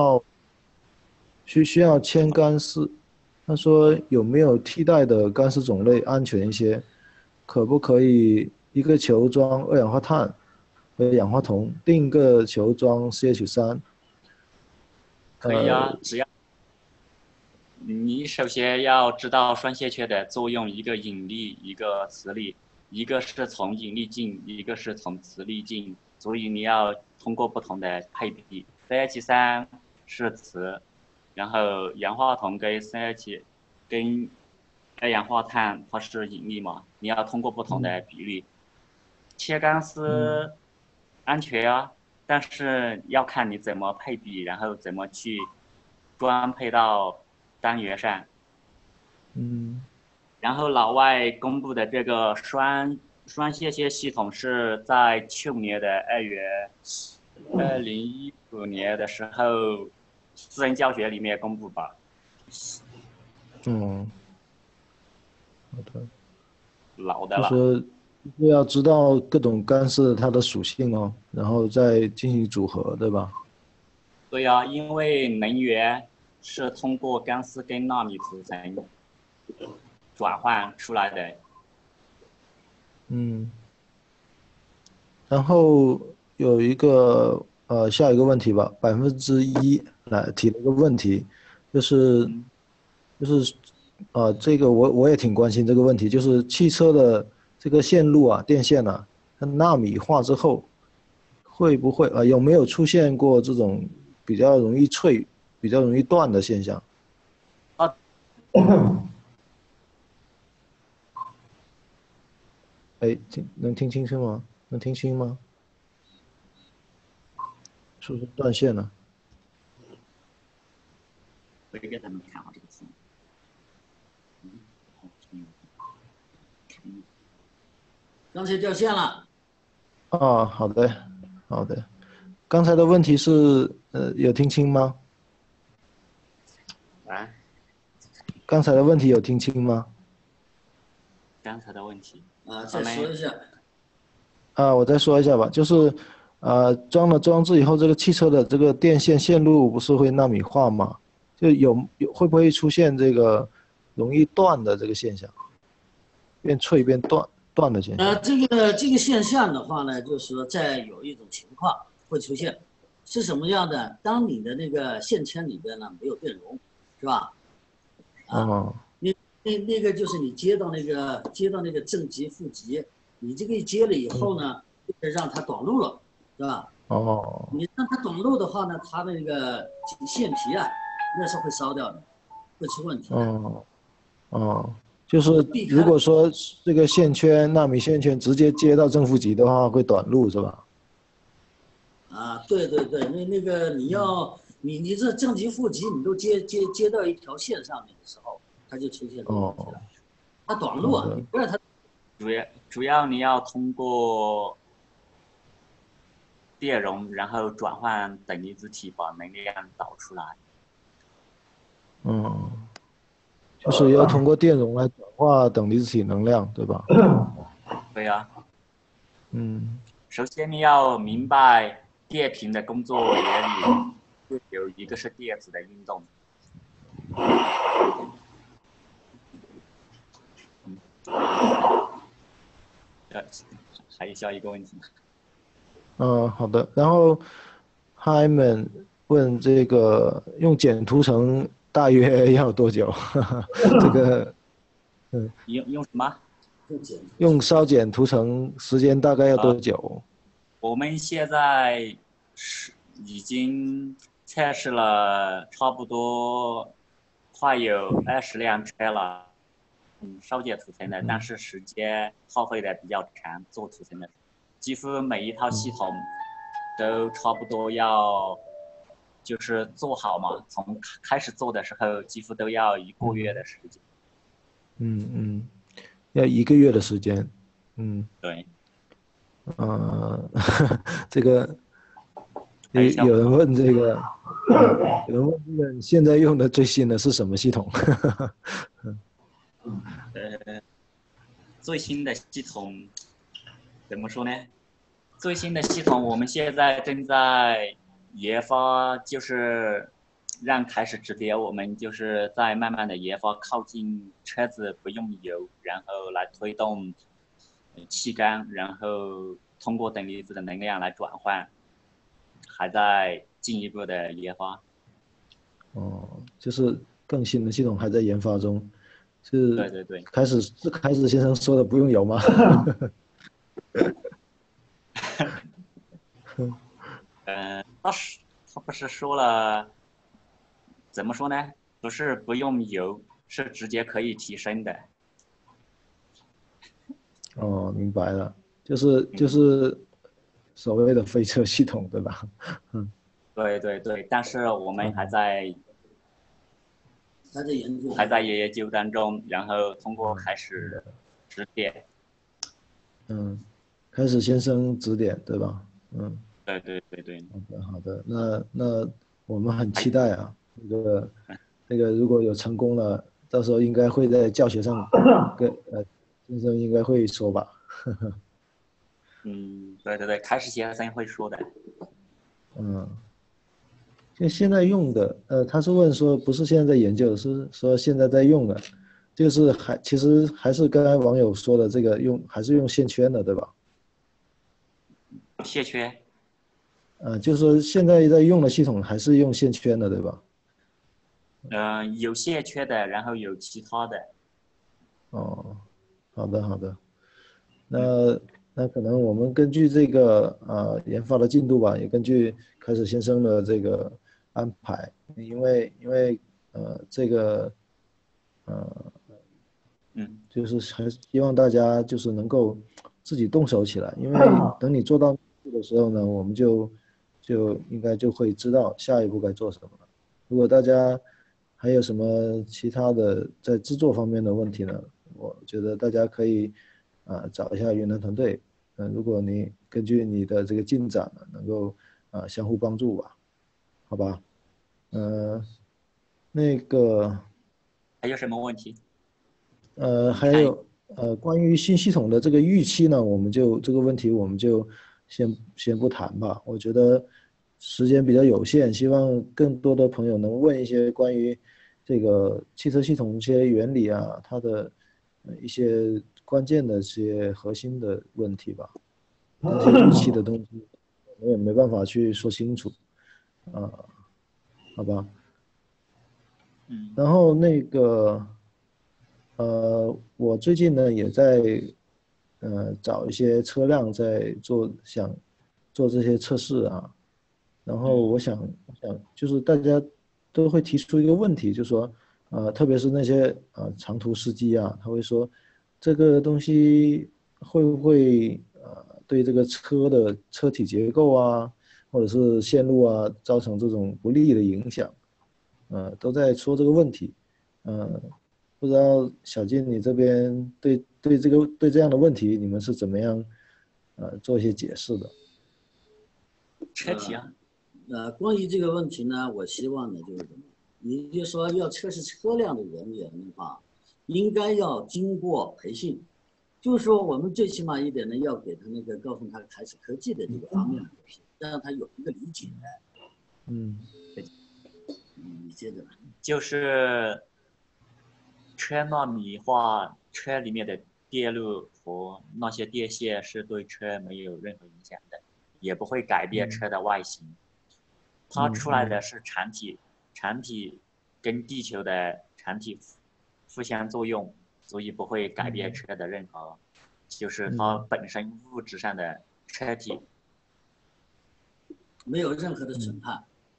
需要铅钢丝，他说有没有替代的钢丝种类安全一些？可不可以一个球装二氧化碳和氧化铜，另一个球装 CH3？ 可以啊，只要你首先要知道双线圈的作用，一个引力，一个磁力，一个是从引力进，一个是从磁力进，所以你要通过不同的配比。CH3是磁，然后氧化铜跟 CH 跟二氧化碳它是引力嘛，你要通过不同的比例。切钢丝安全啊，但是要看你怎么配比，然后怎么去装配到单元上。然后老外公布的这个双线圈系统是在去年的2015年的时候，私人教学里面公布吧。 好的。 老的了。 就说要知道各种干丝它的属性哦，然后再进行组合，对吧？ 对呀，因为能源是通过钢丝跟纳米涂层转换出来的。 然后有一个下一个问题吧，1%来提了一个问题，就是这个我也挺关心这个问题，就是汽车的这个线路啊，电线啊，它纳米化之后，会不会有没有出现过这种比较容易脆、比较容易断的现象？ 啊， 哎，能听清楚吗？能听清吗？是不是断线了？ 我给他们看好这个字。 刚才掉线了。 好的，好的。刚才的问题是有听清吗？ 啊， 刚才的问题有听清吗？ 刚才的问题。 再说一下。 我再说一下吧，就是装了装置以后，这个汽车的这个电线线路不是会纳米化吗？就会不会出现这个容易断的这个现象，变脆变断的现象？ 这个现象的话呢，就是说在有一种情况会出现，是什么样的？当你的那个线圈里边呢没有电容，是吧？那个就是你接到那个正极负极，你这个一接了以后呢，就是让它短路了，是吧？你让它短路的话呢，它的那个线皮啊，那是会烧掉的，会出问题的。 就是如果说这个线圈纳米线圈直接接到正负极的话，会短路是吧？ 对，那个你这正极负极你都接到一条线上面的时候，它就出现这个问题了。它短路啊，你不让它。 主要你要通过电容，然后转换等离子体把能量导出来。 就是要通过电容来转化等离子体能量，对吧？ 对呀。首先你要明白电平的工作原理，有一个是电子的运动。还有下一个问题。 好的。然后 Hyman 问这个用碱涂层大约要多久？这个， 用什么？ 用烧碱涂层时间大概要多久？ 我们现在已经测试了差不多快有20辆车了，烧碱涂层的，但是时间耗费的比较长，做涂层的，几乎每一套系统都差不多要，就是做好嘛，从开始做的时候几乎都要1个月的时间。 要1个月的时间。 对。 这个有人问这个，有人问这个现在用的最新的是什么系统？ 最新的系统怎么说呢？最新的系统我们现在正在研发，就是开始指点我们，就是在慢慢的研发靠近车子不用油，然后来推动气缸，然后通过等离子的能量来转换，还在进一步的研发。 就是更新的系统还在研发中。 对。 开始先生说的不用油吗？ 他不是说了，怎么说呢？不是不用油，是直接可以提升的。 明白了，就是所谓的飞车系统，对吧？ 对，但是我们还在研究当中，然后通过开始指点。 开始先生指点，对吧？ 对。 好的，那我们很期待啊，那个如果有成功了，到时候应该会在教学上跟先生应该会说吧。 对，开始先生会说的。 现在用的，他是问说不是现在在研究，是说现在在用的，就是其实还是刚才网友说的这个还是用线圈的，对吧？ 线圈。 就是说现在在用的系统还是用线圈的，对吧？ 有线圈的，然后有其他的。 哦，好的好的， 嗯那可能我们根据这个研发的进度吧，也根据开始先生的这个安排，因为这个嗯就是还是希望大家就是能够自己动手起来，因为等你做到的时候呢，我们就应该就会知道下一步该做什么了。如果大家还有什么其他的在制作方面的问题呢，我觉得大家可以找一下云南团队，如果你根据你的这个进展呢，能够相互帮助吧，好吧？呃，那个还有什么问题？你看， 还有关于新系统的这个预期呢，我们就这个问题我们就先不谈吧。我觉得时间比较有限，希望更多的朋友能问一些关于这个汽车系统一些原理啊，它的一些关键的一些核心的问题吧。这些预期的东西，我也没办法去说清楚啊，好吧？ 嗯然后我最近呢也在找一些车辆在做，想做这些测试啊。然后嗯我想就是大家都会提出一个问题，就是说特别是那些长途司机啊，他会说这个东西会不会对这个车的车体结构啊，或者是线路啊造成这种不利的影响？都在说这个问题。呃，不知道小静你这边对这样的问题，你们是怎么样做一些解释的？ 呃车体啊， 关于这个问题呢，我希望呢就是什么？也就是说，要测试车辆的人员的话，应该要经过培训，就是说我们最起码一点呢，要给他那个告诉他开始科技的这个方面的东西，让他有一个理解。 嗯你接着。 就是车纳米化，车里面的电路和那些电线是对车没有任何影响的，也不会改变嗯车的外形。它嗯嗯出来的是产品，产品跟地球的产品互相作用，所以不会改变嗯车的任何，就是它嗯本身物质上的车体。 没有任何的嗯， 损害。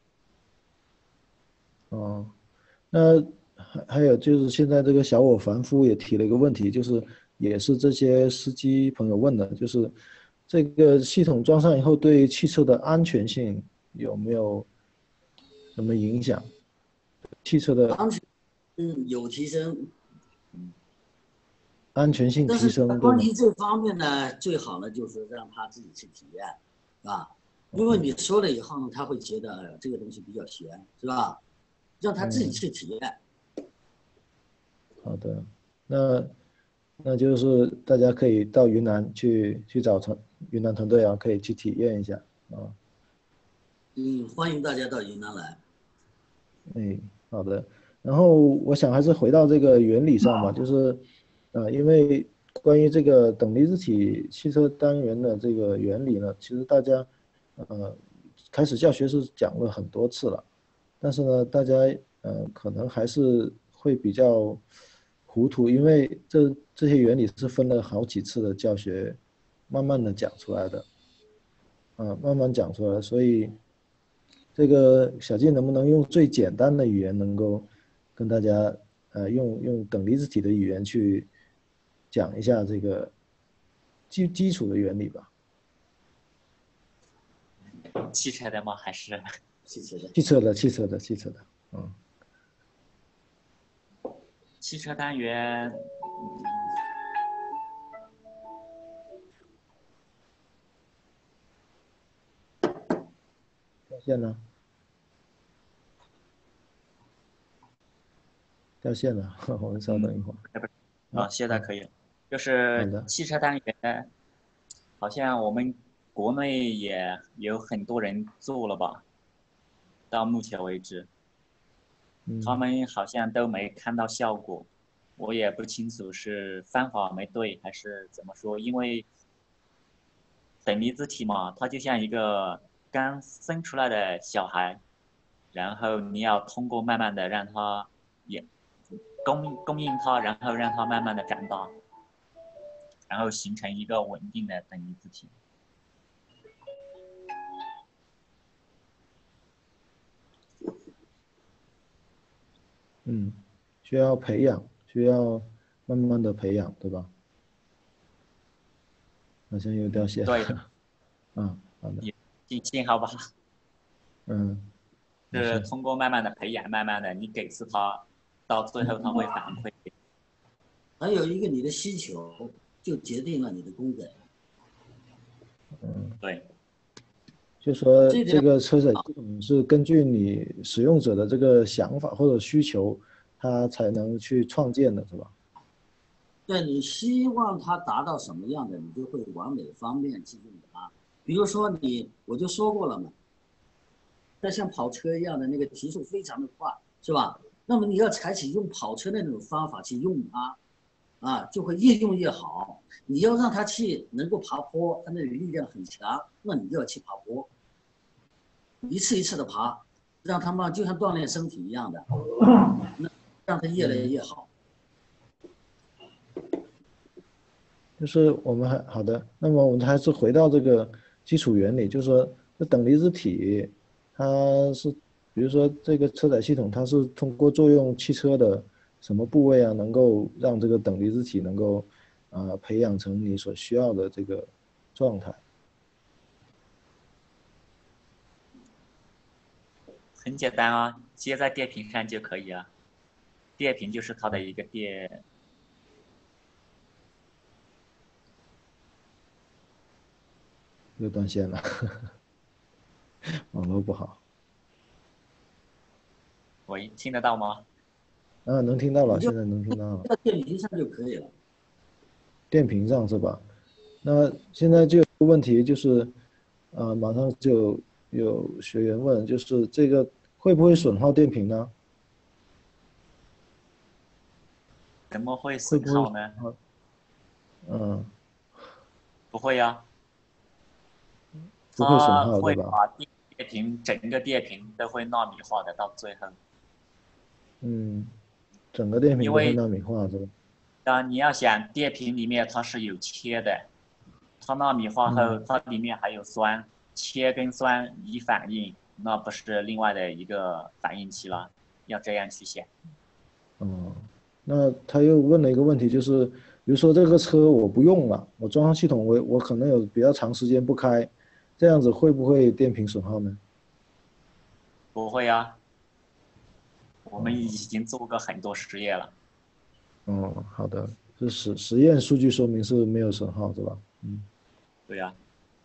哦，那还有就是现在这个小我凡夫也提了一个问题，就是也是这些司机朋友问的，就是这个系统装上以后对汽车的安全性有没有什么影响？汽车的安全有提升， 安全性但是提升，对吗？ 关于这方面呢，最好呢就是让他自己去体验，是吧？因为你说了以后呢，他会觉得哎呀这个东西比较悬，是吧？让他自己嗯， 去体验。 好的，那那就是大家可以到云南去找云南团队啊，可以去体验一下啊。 欢迎大家到云南来。 哎，好的。然后我想还是回到这个原理上吧，就是，因为关于这个等离子体汽车单元的这个原理呢，其实大家，呃，开始教学是讲了很多次了，但是呢，大家可能还是会比较糊涂，因为这些原理是分了好几次的教学，慢慢的讲出来的，慢慢讲出来，所以这个小静能不能用最简单的语言，能够跟大家用等离子体的语言去讲一下这个基础的原理吧？ 汽车的吗？还是谢谢的。 汽车的，嗯， 汽车单元？ 掉线了，掉线了，我们稍嗯， 等一会儿。 现在啊， 可以了。就是好的， 汽车单元，好像我们国内也有很多人做了吧？到目前为止，他嗯们好像都没看到效果。我也不清楚是方法没对还是怎么说，因为等离子体嘛，它就像一个刚生出来的小孩，然后你要通过慢慢的让他也供应他，然后让他慢慢的长大，然后形成一个稳定的等离子体。 需要培养，需要慢慢的培养，对吧？好像又掉线了。 对， 好的。 信号不好。 是通过慢慢的培养，慢慢的你给次他，到最后他会反馈。 还有一个你的需求就决定了你的功能。 对。 就说这个车载系统是根据你使用者的这个想法或者需求，它才能去创建的，是吧？ 对，你希望它达到什么样的，你就会往哪方面去用它。比如说我就说过了嘛，它像跑车一样的那个提速非常的快，是吧？那么你要采取用跑车的那种方法去用它，就会越用越好。你要让它去能够爬坡，它那里力量很强，那你就要去爬坡，一次一次的爬，让他们就像锻炼身体一样的，那让它越来越好。 就是我们好的，那么我们还是回到这个基础原理，就是说这等离子体，它是比如说这个车载系统，它是通过作用汽车的什么部位啊，能够让这个等离子体能够培养成你所需要的这个状态。 很简单啊，接在电瓶上就可以了。电瓶就是它的一个电。 又断线了，网络不好。 喂，听得到吗？ 能听到了，现在能听到了。 在电瓶上就可以了。 电瓶上是吧？那现在就有个问题就是，马上就有学员问，就是这个会不会损耗电瓶呢？ 怎么会损耗呢？不会呀。 不会损它耗，对会吧？ 把电瓶整个电瓶都会纳米化的，到最后。 整个电瓶都会纳米化，是吧？ 你要想电瓶里面它是有切的，它纳米化后，它里面还有酸，切跟酸一反应，那不是另外的一个反应器了，要这样去想。 那他又问了一个问题，就是比如说这个车我不用了，我装上系统，我可能有比较长时间不开，这样子会不会电瓶损耗呢？ 不会啊，我们已经做过很多实验了。 好的，这实验数据说明是没有损耗，是吧？ 对呀。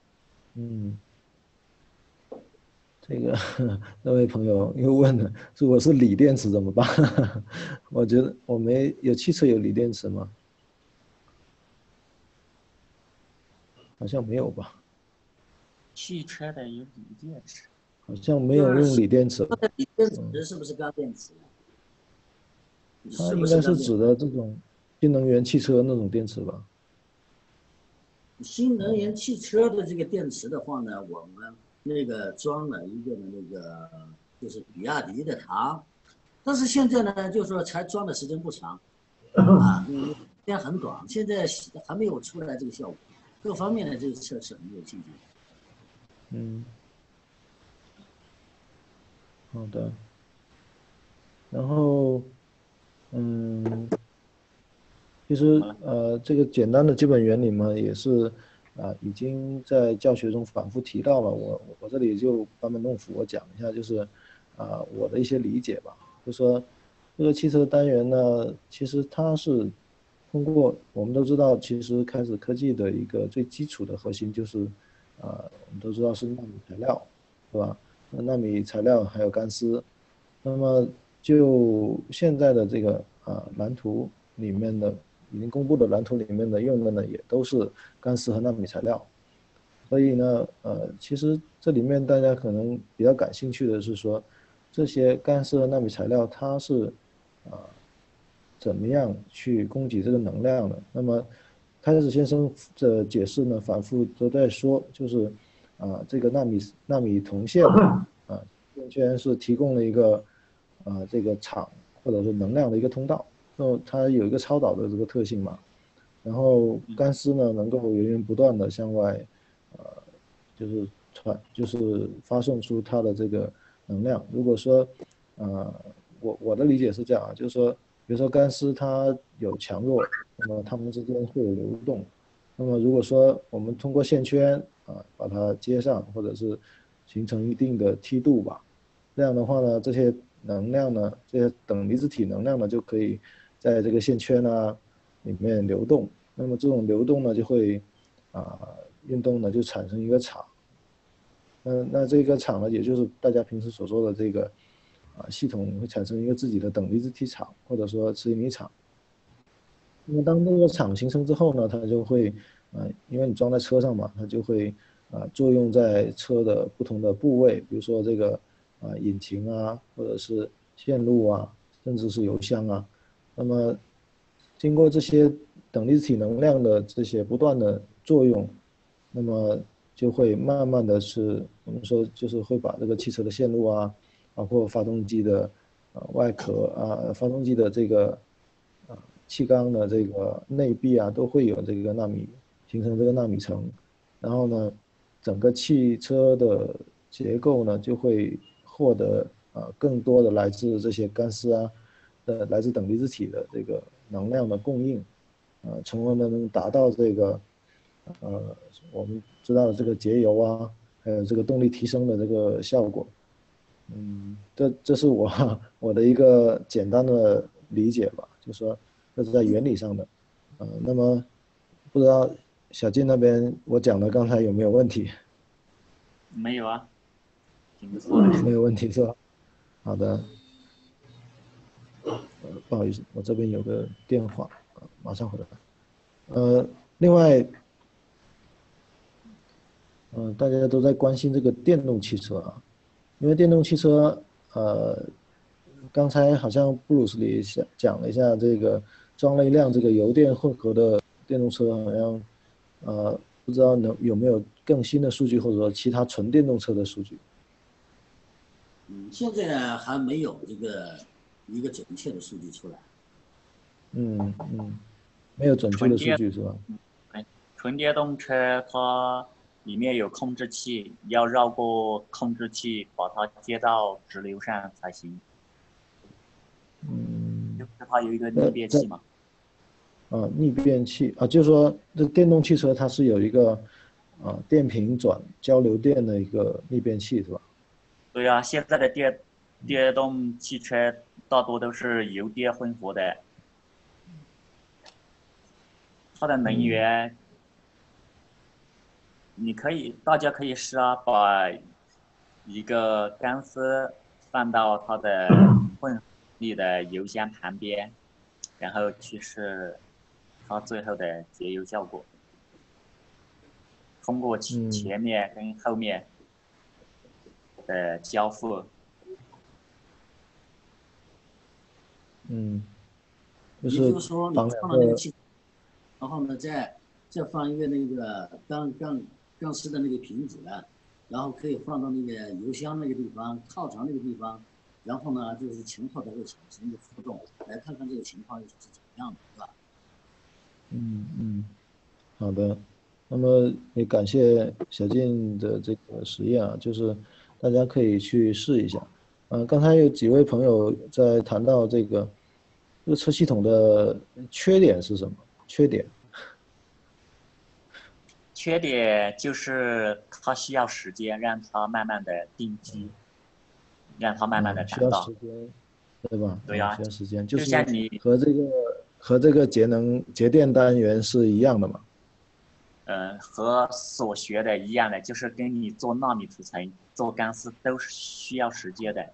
这个那位朋友又问了，如果是锂电池怎么办？我觉得我没有汽车有锂电池吗？好像没有吧。 汽车的有锂电池。 好像没有用锂电池。 锂电池是不是干电池？ 它应该是指的这种新能源汽车那种电池吧？ 新能源汽车的这个电池的话呢，我们那个装了一个那个就是比亚迪的糖，但是现在呢，就是说才装的时间不长，时间很短，现在还没有出来这个效果，各方面的这个测试很有信心。 好的。然后，其实这个简单的基本原理嘛，也是已经在教学中反复提到了。我这里就班门弄斧，我讲一下，就是我的一些理解吧。就说这个汽车单元呢，其实它是通过我们都知道，其实开始科技的一个最基础的核心就是我们都知道是纳米材料，是吧？那纳米材料还有钢丝，那么就现在的这个蓝图里面的已经公布的蓝图里面的用的呢，也都是钢丝和纳米材料。所以呢，其实这里面大家可能比较感兴趣的是说，这些钢丝和纳米材料它是怎么样去供给这个能量的？那么开始先生的解释呢，反复都在说，就是这个纳米铜线线圈是提供了一个这个场或者说能量的一个通道，那它有一个超导的这个特性嘛，然后干丝呢能够源源不断的向外就是发送出它的这个能量。如果说我的理解是这样啊，就是说比如说干丝它有强弱，那么它们之间会有流动。那么如果说我们通过线圈把它接上，或者是形成一定的梯度吧，这样的话呢，这些能量呢，这些等离子体能量呢，就可以在这个线圈里面流动。那么这种流动呢，就会运动呢就产生一个场。那这个场呢，也就是大家平时所说的这个系统会产生一个自己的等离子体场，或者说磁引力场。那么当这个场形成之后呢，它就会因为你装在车上嘛，它就会作用在车的不同的部位，比如说这个引擎或者是线路甚至是油箱那么经过这些等离子体能量的这些不断的作用，那么就会慢慢的我们说就是会把这个汽车的线路包括发动机的外壳发动机的这个气缸的这个内壁都会有这个纳米，形成这个纳米层，然后呢，整个汽车的结构呢就会获得更多的来自这些干丝来自等离子体的这个能量的供应，从而呢能达到这个我们知道的这个节油还有这个动力提升的这个效果。这是我的一个简单的理解吧，就是说这是在原理上的。那么不知道小静那边我讲的刚才有没有问题？ 没有啊，挺不错的。 没有问题是吧？好的。不好意思，我这边有个电话，马上回来。另外，大家都在关心这个电动汽车因为电动汽车，刚才好像布鲁斯里讲了一下这个装了一辆这个油电混合的电动车，好像不知道有没有更新的数据，或者说其他纯电动车的数据。 现在还没有一个准确的数据出来。 没有准确的数据是吧？ 纯电动车它里面有控制器，要绕过控制器把它接到直流上才行。就是它有一个逆变器嘛。 逆变器就是说这电动汽车它是有一个电瓶转交流电的一个逆变器是吧？ 对啊，现在的电动汽车大多都是油电混合的，它的能源，大家可以试把一个钢丝放到它的混合力的油箱旁边，然后去试它最后的节油效果，通过前面跟后面的交互。 也就是说，你放到那个气，然后呢，再放一个那个钢丝的那个瓶子，然后可以放到那个油箱那个地方、靠墙那个地方，然后呢，就是情况它会产生一个浮动，来看看这个情况是怎么样的，是吧？ 好的。那么也感谢小静的这个实验就是大家可以去试一下。刚才有几位朋友在谈到这个车系统的缺点是什么？缺点就是它需要时间，让它慢慢的定居，让它慢慢的长大。 需要时间，对吧？ 对啊， 需要时间，就是像你和这个节电单元是一样的嘛？ 和所学的一样的，就是跟你做纳米涂层、做钢丝都是需要时间的。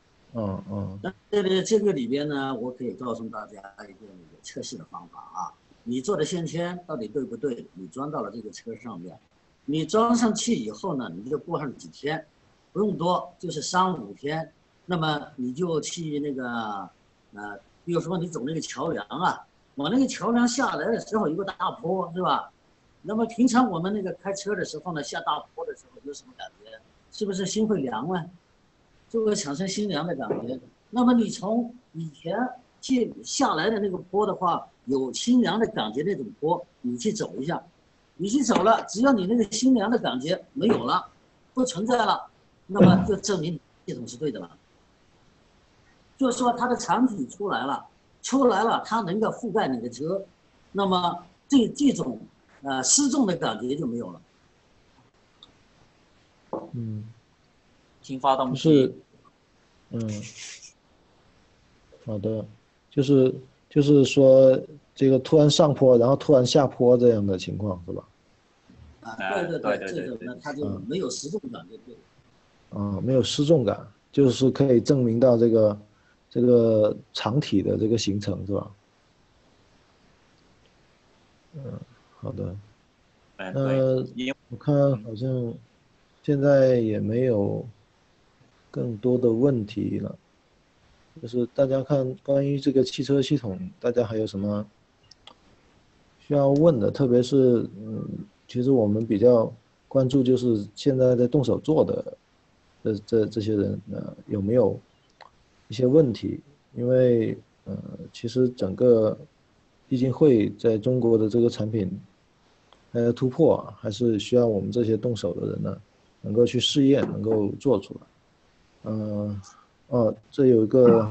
这个里边呢，我可以告诉大家一个测试的方法你做的线圈到底对不对？你装到了这个车上面，你装上去以后呢，你就过上几天，不用多，就是3-5天。那么你就去那个比如说你走那个桥梁往那个桥梁下来的时候有个大坡是吧？ 那么平常我们那个开车的时候呢，下大坡的时候有什么感觉？是不是心会凉啊？就会产生心凉的感觉。那么你从以前去下来的那个坡的话，有心凉的感觉那种坡，你去走一下，你去走了，只要你那个心凉的感觉没有了，不存在了，那么就证明系统是对的了。就是说它的产品出来了，它能够覆盖你的车，那么这种失重的感觉就没有了。 新发动机。 就是好的，就是说这个突然上坡，然后突然下坡这样的情况是吧？ 对，这种呢，它就没有失重感，就对了。 没有失重感，就是可以证明到这个长体的这个形成是吧？好的。我看好像现在也没有更多的问题了，就是大家看关于这个汽车系统，大家还有什么需要问的？特别是其实我们比较关注就是现在在动手做的这些人有没有一些问题？因为其实整个基金会在中国的这个产品突破还是需要我们这些动手的人呢，能够去试验，能够做出来。这有一个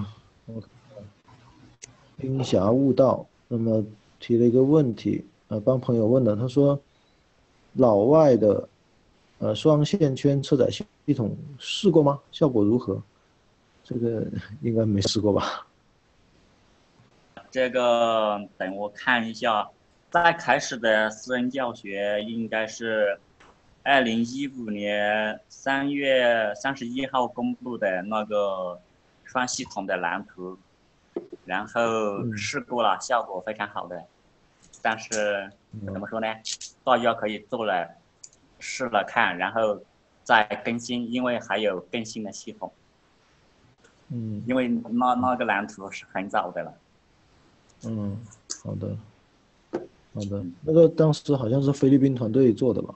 冰侠悟道，那么提了一个问题，帮朋友问的，他说老外的双线圈车载系统试过吗？效果如何？这个应该没试过吧？ 这个等我看一下，在开始的私人教学应该是2015年3月31号公布的那个双系统的蓝图，然后试过了，效果非常好的。但是怎么说呢？大家可以做了试了看，然后再更新，因为还有更新的系统。因为那个蓝图是很早的了。 好的，那个当时好像是菲律宾团队做的吧？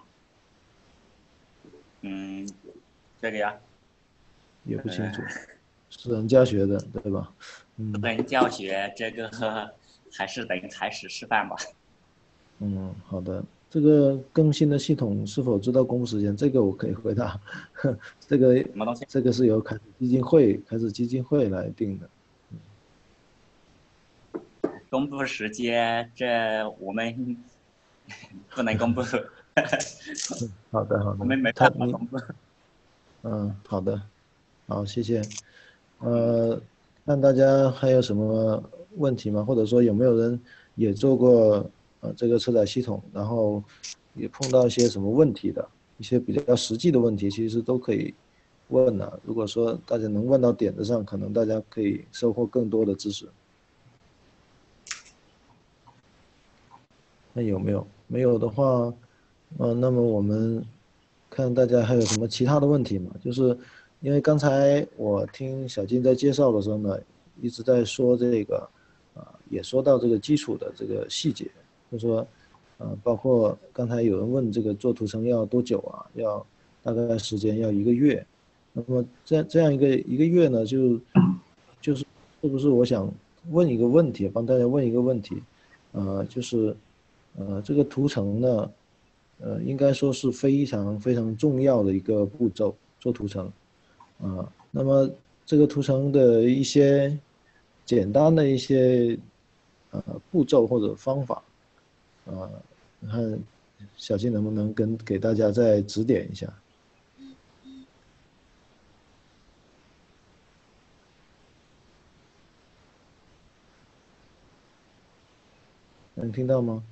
这个呀， 也不清楚，是人家学的，对吧？ 人教学这个还是等开始示范吧。 好的。这个更新的系统是否知道公布时间？这个我可以回答。这个是由开始基金会来定的。 公布时间，这我们不能公布。 好的。 我们没办法公布。 好的，好，谢谢。看大家还有什么问题吗？或者说有没有人也做过这个车载系统，然后也碰到一些什么问题的，一些比较实际的问题，其实都可以问的。如果说大家能问到点子上，可能大家可以收获更多的知识。那有没有？没有的话，那么我们看大家还有什么其他的问题吗？就是因为刚才我听小金在介绍的时候呢，一直在说这个，也说到这个基础的这个细节，就说，包括刚才有人问这个做图层要多久啊？要大概时间要1个月。那么这样一个月呢，就是是不是我想问一个问题，帮大家问一个问题，就是这个图层呢，应该说是非常非常重要的一个步骤，做图层，那么这个图层的一些简单的一些步骤或者方法，看小金能不能给大家再指点一下？能听到吗？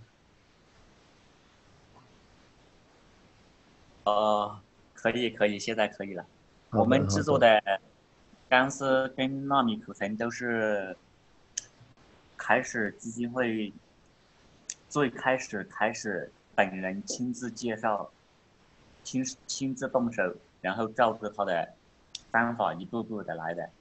可以，现在可以了。我们制作的钢丝跟纳米图层都是开始基金会最开始本人亲自介绍，亲自动手，然后照着他的方法一步步的来的。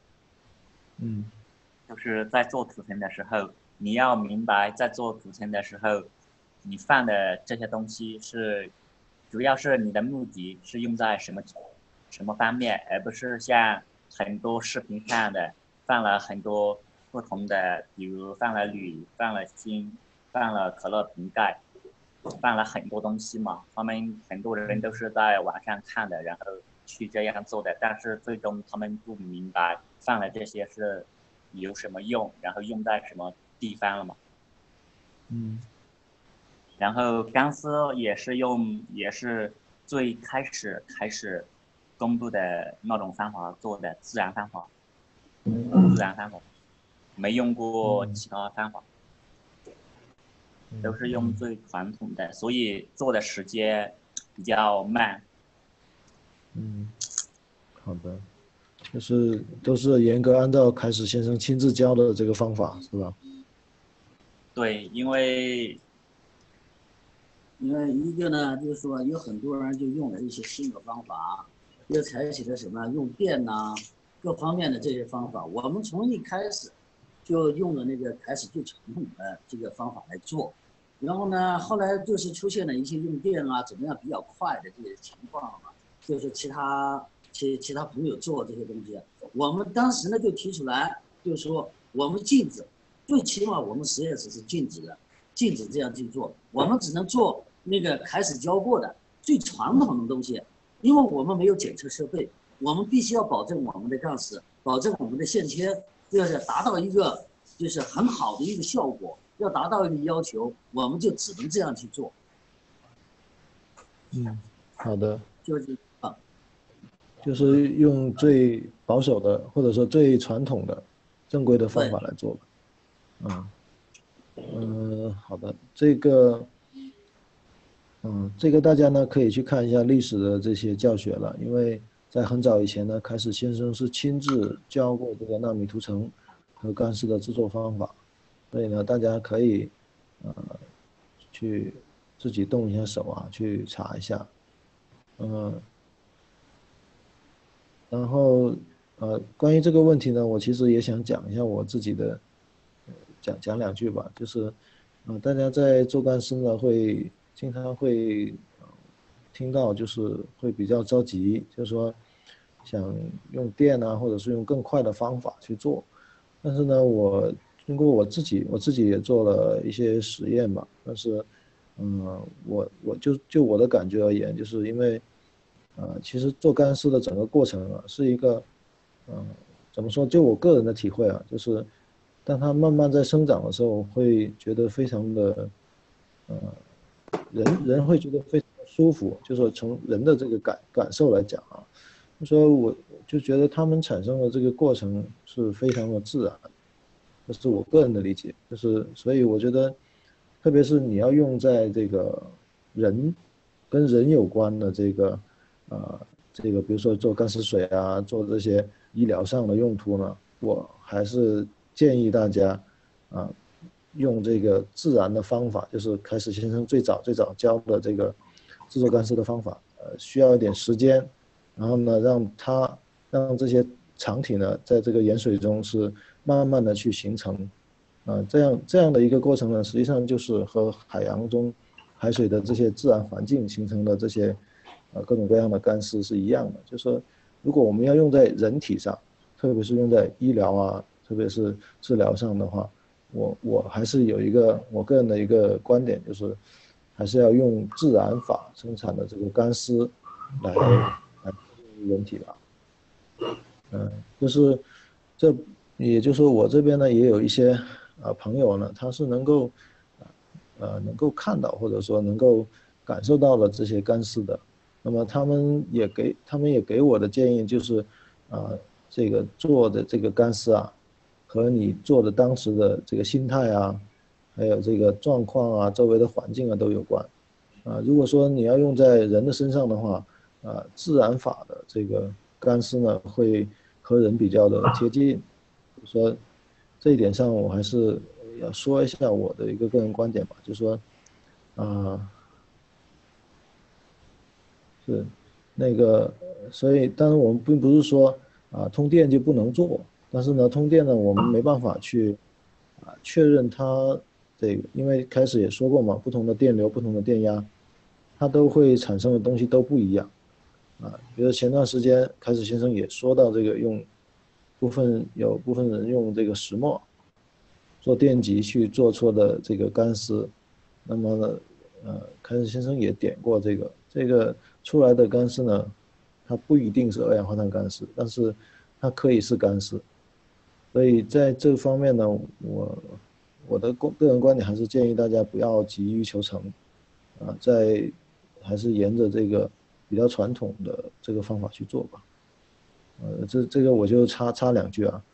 就是在做图层的时候，你要明白，在做图层的时候， 你放的这些东西主要是你的目的是用在什么方面，而不是像很多视频上的放了很多不同的，比如放了铝，放了锌，放了可乐瓶盖，放了很多东西嘛。他们很多人都是在网上看的，然后去这样做的，但是最终他们不明白放了这些是有什么用，然后用在什么地方了嘛。然后钢丝也是最开始公布的那种方法做的自然方法，没用过其他方法，都是用最传统的，所以做的时间比较慢。 好的，就是都是严格按照凯史先生亲自教的这个方法，是吧？ 对，因为一个呢，就是说有很多人就用了一些新的方法，又采取了什么用电呐、各方面的这些方法。我们从一开始就用了那个凯史最传统的这个方法来做，然后呢，后来就是出现了一些用电啊怎么样比较快的这些情况嘛，就是其他朋友做这些东西，我们当时呢就提出来，就是说我们禁止，最起码我们实验室是禁止的，禁止这样去做，我们只能做那个开始教过的最传统的东西，因为我们没有检测设备，我们必须要保证我们的钢丝，保证我们的线圈，就是达到一个就是很好的一个效果，要达到一个要求，我们就只能这样去做。 好的， 就是用最保守的或者说最传统的正规的方法来做吧。好的，这个大家呢可以去看一下历史的这些教学了，因为在很早以前呢，凯史先生是亲自教过这个纳米涂层和钢丝的制作方法，所以呢，大家可以去自己动一下手啊，去查一下。然后关于这个问题呢，我其实也想讲一下我自己的讲两句吧，就是大家在做钢丝呢经常会听到，就是会比较着急，就是说想用电啊，或者是用更快的方法去做。但是呢，经过我自己也做了一些实验吧，但是我就我的感觉而言，就是因为其实做钢丝的整个过程啊，是一个怎么说？就我个人的体会啊，就是当它慢慢在生长的时候，会觉得非常的人会觉得非常舒服，就是说从人的这个感受来讲啊，就说我就觉得他们产生的这个过程是非常的自然，这是我个人的理解，就是所以我觉得，特别是你要用在这个跟人有关的比如说做干湿水啊，做这些医疗上的用途呢，我还是建议大家用这个自然的方法，就是凯史先生最早教的这个制作干湿的方法，需要一点时间，然后呢，让这些长体呢，在这个盐水中是慢慢的去形成，这样的一个过程呢，实际上就是和海水的这些自然环境形成的这些各种各样的干湿是一样的，就是说，如果我们要用在人体上，特别是用在医疗啊，特别是治疗上的话，我还是有我个人的一个观点，就是还是要用自然法生产的这个干丝来人体吧。就是也就是说我这边呢也有一些朋友呢，他是能够看到或者说能够感受到了这些干丝的，那么他们也给我的建议就是这个做的这个干丝啊，和你做的当时的这个心态啊，还有这个状况啊，周围的环境啊都有关。如果说你要用在人的身上的话，自然法的这个干丝呢，会和人比较的贴近。说这一点上，我还是要说一下我的一个个人观点吧，就是说，是那个，所以当然我们并不是说通电就不能做，但是呢，通电呢，我们没办法去确认它这个，因为开始也说过嘛，不同的电流、不同的电压，它都会产生的东西都不一样啊。比如前段时间开始先生也说到这个有部分人用这个石墨做电极去做出的这个干丝，那么呢，开始先生也点过这个出来的干丝呢，它不一定是二氧化碳干丝，但是它可以是干丝。所以在这方面呢，我的个人观点还是建议大家不要急于求成，还是沿着这个比较传统的这个方法去做吧。这个我就插两句啊，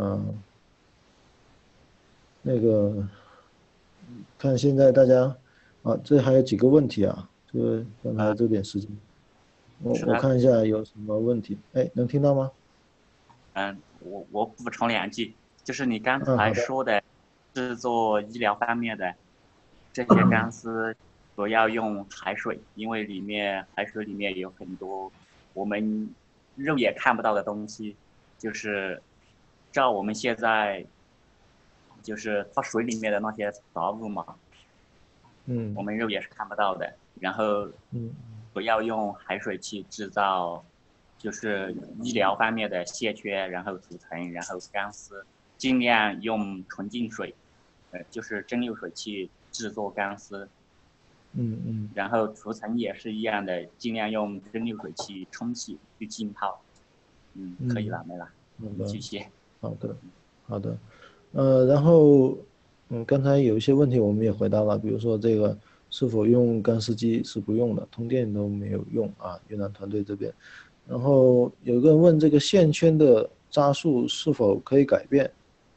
那个看现在大家这还有几个问题啊，这个刚才这点时间，我看一下有什么问题，哎，能听到吗？ 我补充两句，就是你刚才说的制作医疗方面的这些钢丝，主要用海水，因为海水里面有很多我们肉眼看不到的东西，就是照我们现在就是它水里面的那些杂物嘛，我们肉眼是看不到的，然后不要用海水去制造。就是医疗方面的屑缺，然后涂层，然后钢丝，尽量用纯净水，就是蒸馏水去制作钢丝。然后涂层也是一样的，尽量用蒸馏水去冲洗、去浸泡。可以了，没了。谢谢。 好的，然后刚才有一些问题我们也回答了，比如说这个是否用干丝机是不用的，通电都没有用啊，越南团队这边。然后有个人问这个线圈的扎数是否可以改变？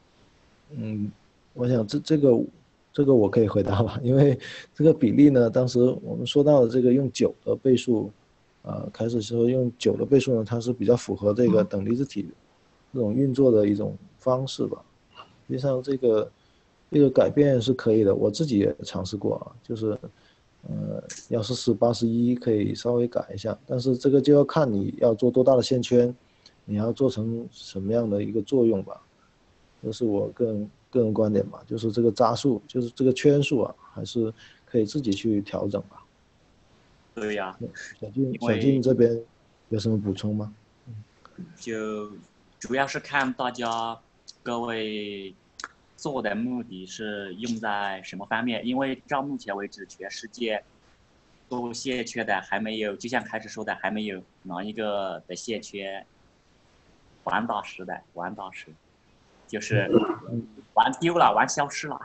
我想这个我可以回答吧，因为这个比例呢，当时我们说到的这个用9的倍数，开始时候用9的倍数呢，它是比较符合这个等离子体这种运作的一种方式吧。实际上这个改变是可以的，我自己也尝试过啊，就是要是81可以稍微改一下，但是这个就要看你要做多大的线圈，你要做成什么样的一个作用吧。这是我个人观点吧，就是这个扎数，就是这个圈数啊，还是可以自己去调整吧。 对呀， 小静这边有什么补充吗？ 就主要是看大家各位做的目的是用在什么方面，因为到目前为止，全世界做线圈的还没有，就像开始说的，还没有哪一个的线圈玩大师，就是玩丢了，玩消失了。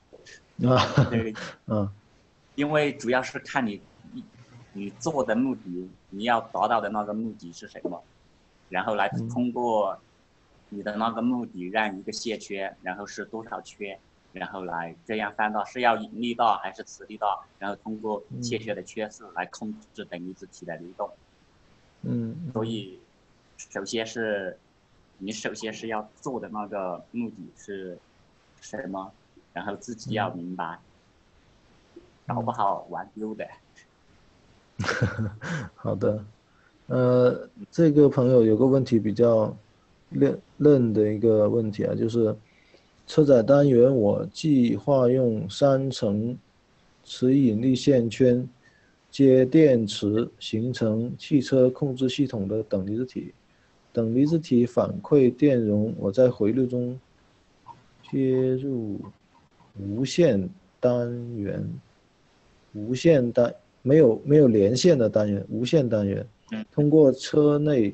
因为主要是看你做的目的，你要达到的那个目的是什么，然后来通过你的那个目的让一个线圈，然后是多少圈，然后来这样放大是要引力大还是磁力大，然后通过线圈的圈数来控制等离子体的流动。所以你首先是要做的那个目的是什么，然后自己要明白，搞不好玩丢的。 好的，这个朋友有个问题比较愣的一个问题啊，就是车载单元我计划用3层磁引力线圈接电池形成汽车控制系统的等离子体，等离子体反馈电容，我在回路中接入无线单元，没有连线的单元，无线单元，通过车内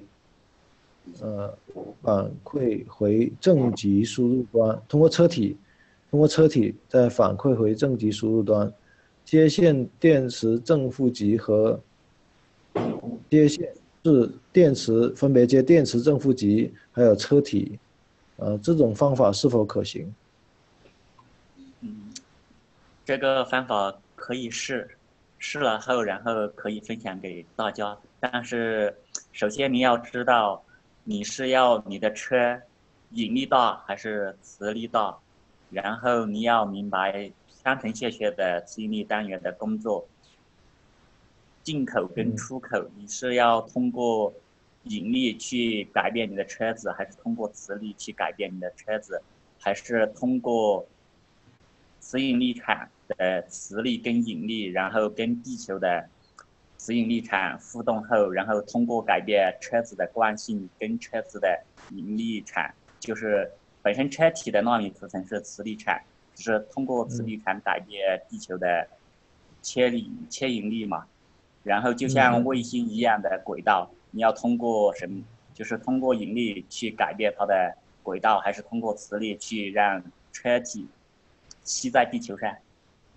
反馈回正极输入端，通过车体再反馈回正极输入端，接线电池正负极和接线是电池分别接电池正负极还有车体，这种方法是否可行？ 这个方法可以试了后，然后可以分享给大家。但是首先你要知道，你是要你的车引力大还是磁力大，然后你要明白3层线圈的磁引力单元的工作。进口跟出口，你是要通过引力去改变你的车子，还是通过磁力去改变你的车子，还是通过磁引力场的磁力跟引力，然后跟地球的磁引力场互动后，然后通过改变车子的惯性跟车子的引力场，就是本身车体的纳米涂层是磁力场，只是通过磁力场改变地球的牵引力嘛。然后就像卫星一样的轨道，你要通过什么？就是通过引力去改变它的轨道，还是通过磁力去让车体吸在地球上？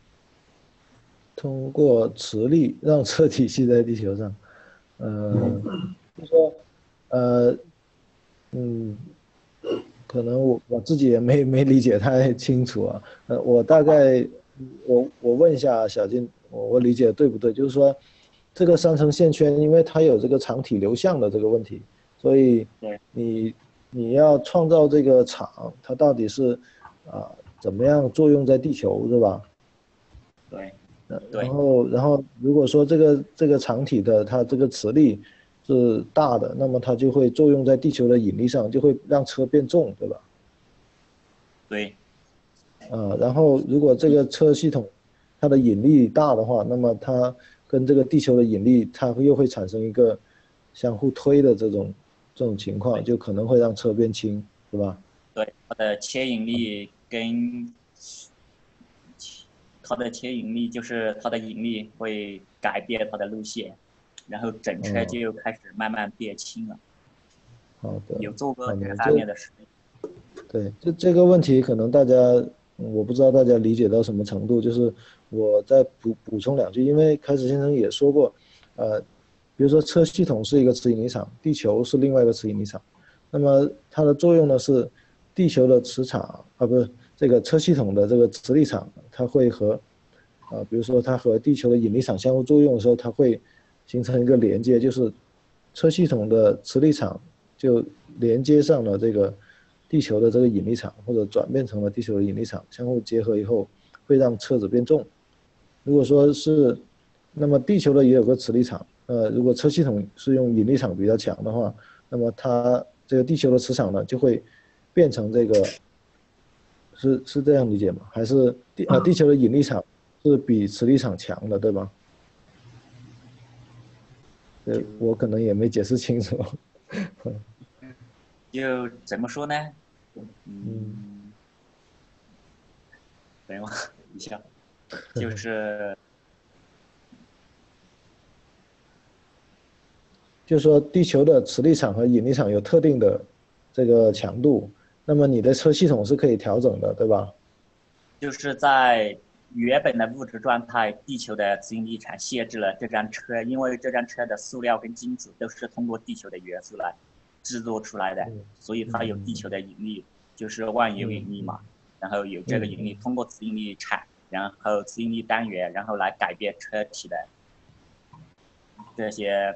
通过磁力让车体吸在地球上，就说，呃，嗯，可能我自己也没理解太清楚啊。我大概我问一下小金，我理解对不对？就是说，这个三层线圈，因为它有这个场体流向的这个问题，所以你要创造这个场，它到底是怎么样作用在地球，是吧？ 对。 然后如果说这个场体的它这个磁力是大的，那么它就会作用在地球的引力上，就会让车变重，对吧？ 对。 然后如果这个车系统它的引力大的话，那么它跟这个地球的引力，它又会产生一个相互推的这种情况，就可能会让车变轻，是吧？ 对，它的牵引力跟它的牵引力就是它的引力会改变它的路线，然后整车就开始慢慢变轻了。 好的。 有做过这方面的实验。 对，这个问题可能大家，我不知道大家理解到什么程度，就是我再补充两句，因为开始先生也说过，比如说车系统是一个磁引力场，地球是另外一个磁引力场，那么它的作用呢是地球的磁场不是这个车系统的这个磁力场，它会和比如说它和地球的引力场相互作用的时候，它会形成一个连接，就是车系统的磁力场就连接上了这个地球的这个引力场，或者转变成了地球的引力场，相互结合以后会让车子变重。如果说是，那么地球的也有个磁力场，如果车系统是用引力场比较强的话，那么它这个地球的磁场呢就会变成这个，是这样理解吗？还是地球的引力场是比磁力场强的，对吧？我可能也没解释清楚。 就怎么说呢？等我一下， 就是说地球的磁力场和引力场有特定的这个强度，那么你的车系统是可以调整的，对吧？ 就是在原本的物质状态，地球的磁引力场限制了这辆车，因为这辆车的塑料跟金属都是通过地球的元素来制作出来的，所以它有地球的引力，就是万有引力嘛。然后有这个引力，通过磁引力场，然后磁引力单元，然后来改变车体的这些，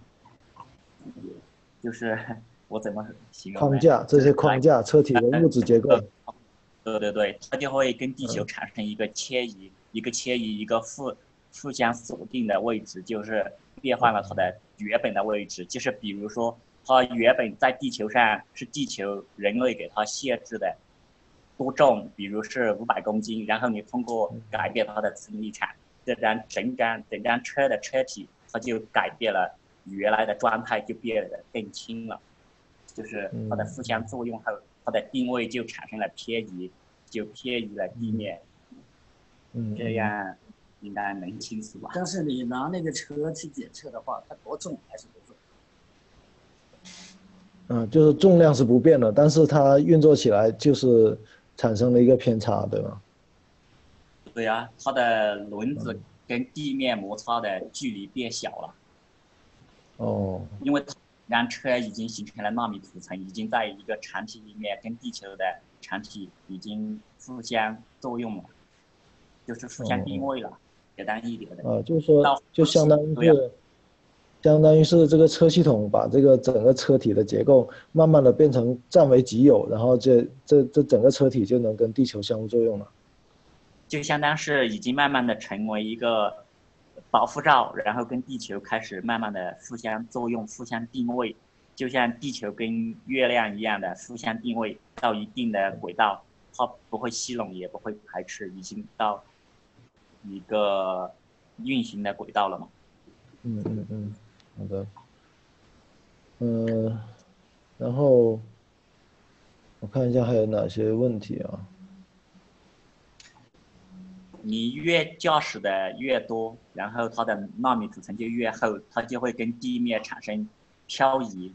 就是我怎么形容呢？ 框架，这些框架，车体的物质结构。 对，它就会跟地球产生一个迁移，一个互相锁定的位置，就是变换了它的原本的位置。就是比如说，它原本在地球上是地球人类给它限制的多重，比如是500公斤，然后你通过改变它的磁引力场，整张车的车体它就改变了原来的状态，就变得更轻了。就是它的互相作用后，它的定位就产生了偏移，就偏移了地面。这样应该能清楚吧？ 但是你拿那个车去检测的话，它多重还是多重？ 就是重量是不变的，但是它运作起来就是产生了一个偏差，对吗？ 对啊，它的轮子跟地面摩擦的距离变小了。因为辆车已经形成了纳米涂层，已经在一个场体里面跟地球的场体已经互相作用了，就是互相定位了，简单一点的。 就是说，就相当于是这个车系统把这个整个车体的结构慢慢的变成占为己有，然后这整个车体就能跟地球相互作用了。 就相当是已经慢慢的成为一个保护罩，然后跟地球开始慢慢的互相作用、互相定位，就像地球跟月亮一样的互相定位到一定的轨道， 它不会吸拢，也不会排斥，已经到一个运行的轨道了嘛。 好的。然后我看一下还有哪些问题啊？ 你越驾驶的越多，然后它的纳米组成就越厚，它就会跟地面产生漂移，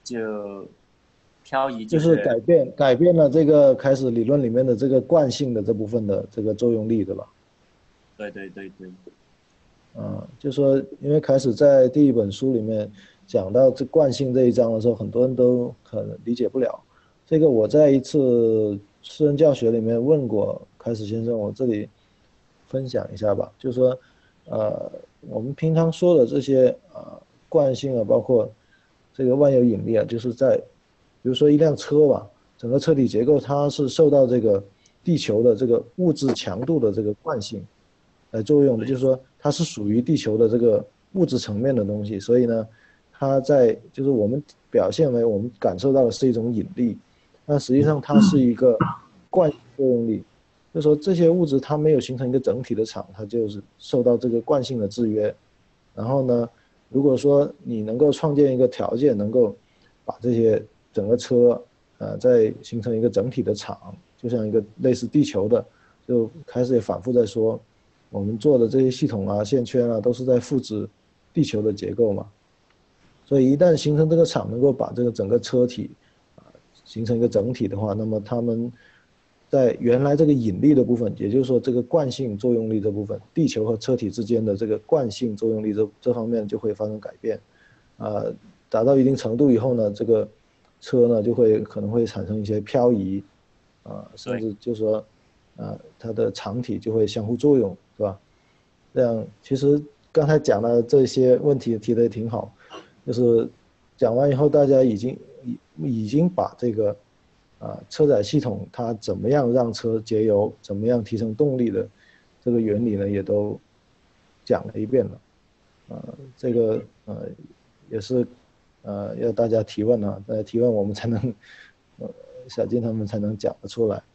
就是改变了这个开始理论里面的这个惯性的这部分的这个作用力，对吧？ 对对对对。 就说因为开始在第一本书里面讲到这惯性这一章的时候，很多人都可能理解不了。这个我在一次私人教学里面问过开始先生，我这里分享一下吧。就是说，我们平常说的这些惯性啊，包括这个万有引力啊，就是在比如说一辆车吧，整个车体结构它是受到这个地球的这个物质强度的这个惯性来作用的，就是说它是属于地球的这个物质层面的东西，所以呢，它在就是我们表现为我们感受到的是一种引力，但实际上它是一个惯性作用力，就是说这些物质它没有形成一个整体的场，它就是受到这个惯性的制约。然后呢，如果说你能够创建一个条件，能够把这些整个车再形成一个整体的场，就像一个类似地球的，就开始也反复在说，我们做的这些系统啊、线圈啊，都是在复制地球的结构嘛。所以一旦形成这个场，能够把这个整个车体形成一个整体的话，那么它们在原来这个引力的部分，也就是说这个惯性作用力这部分，地球和车体之间的这个惯性作用力这方面就会发生改变，达到一定程度以后呢，这个车呢就可能会产生一些漂移，甚至就是说，它的场体就会相互作用，是吧？这样其实刚才讲的这些问题提得也挺好，就是讲完以后，大家已经把这个车载系统它怎么样让车节油，怎么样提升动力的这个原理呢，也都讲了一遍了。这个也是要大家提问啊，大家提问我们才能小金他们才能讲得出来。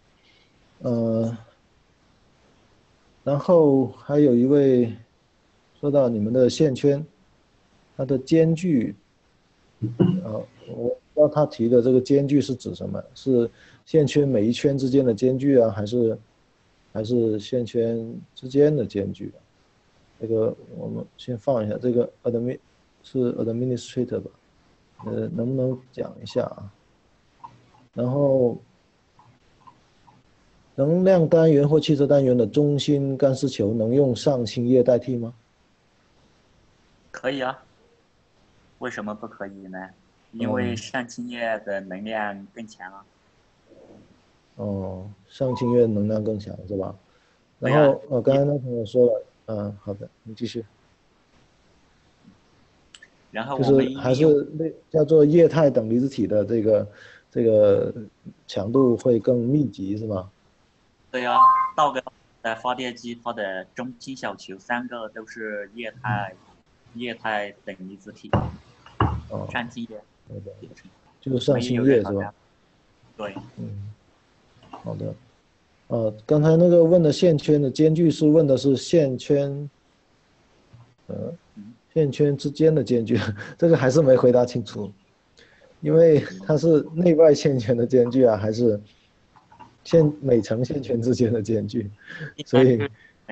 然后还有一位说到你们的线圈，它的间距，我不知道他提的这个间距是指什么？是线圈每一圈之间的间距啊，还是线圈之间的间距？这个我们先放一下，这个 administrator 吧，能不能讲一下啊？然后能量单元或汽车单元的中心干式球能用上氢液代替吗？ 可以啊，为什么不可以呢？因为上氢液的能量更强啊。 上氢液能量更强是吧？然后刚才那朋友说了，好的，你继续。 然后就是还是叫做液态等离子体的这个强度会更密集是吗？ 对啊，道格的发电机它的中心小球3个都是液态等离子体，上氢液， 就是上氢液是吧？ 对， 好的。刚才那个问的线圈的间距是问的是线圈，线圈之间的间距，这个还是没回答清楚，因为它是内外线圈的间距啊，还是每层线圈之间的间距，所以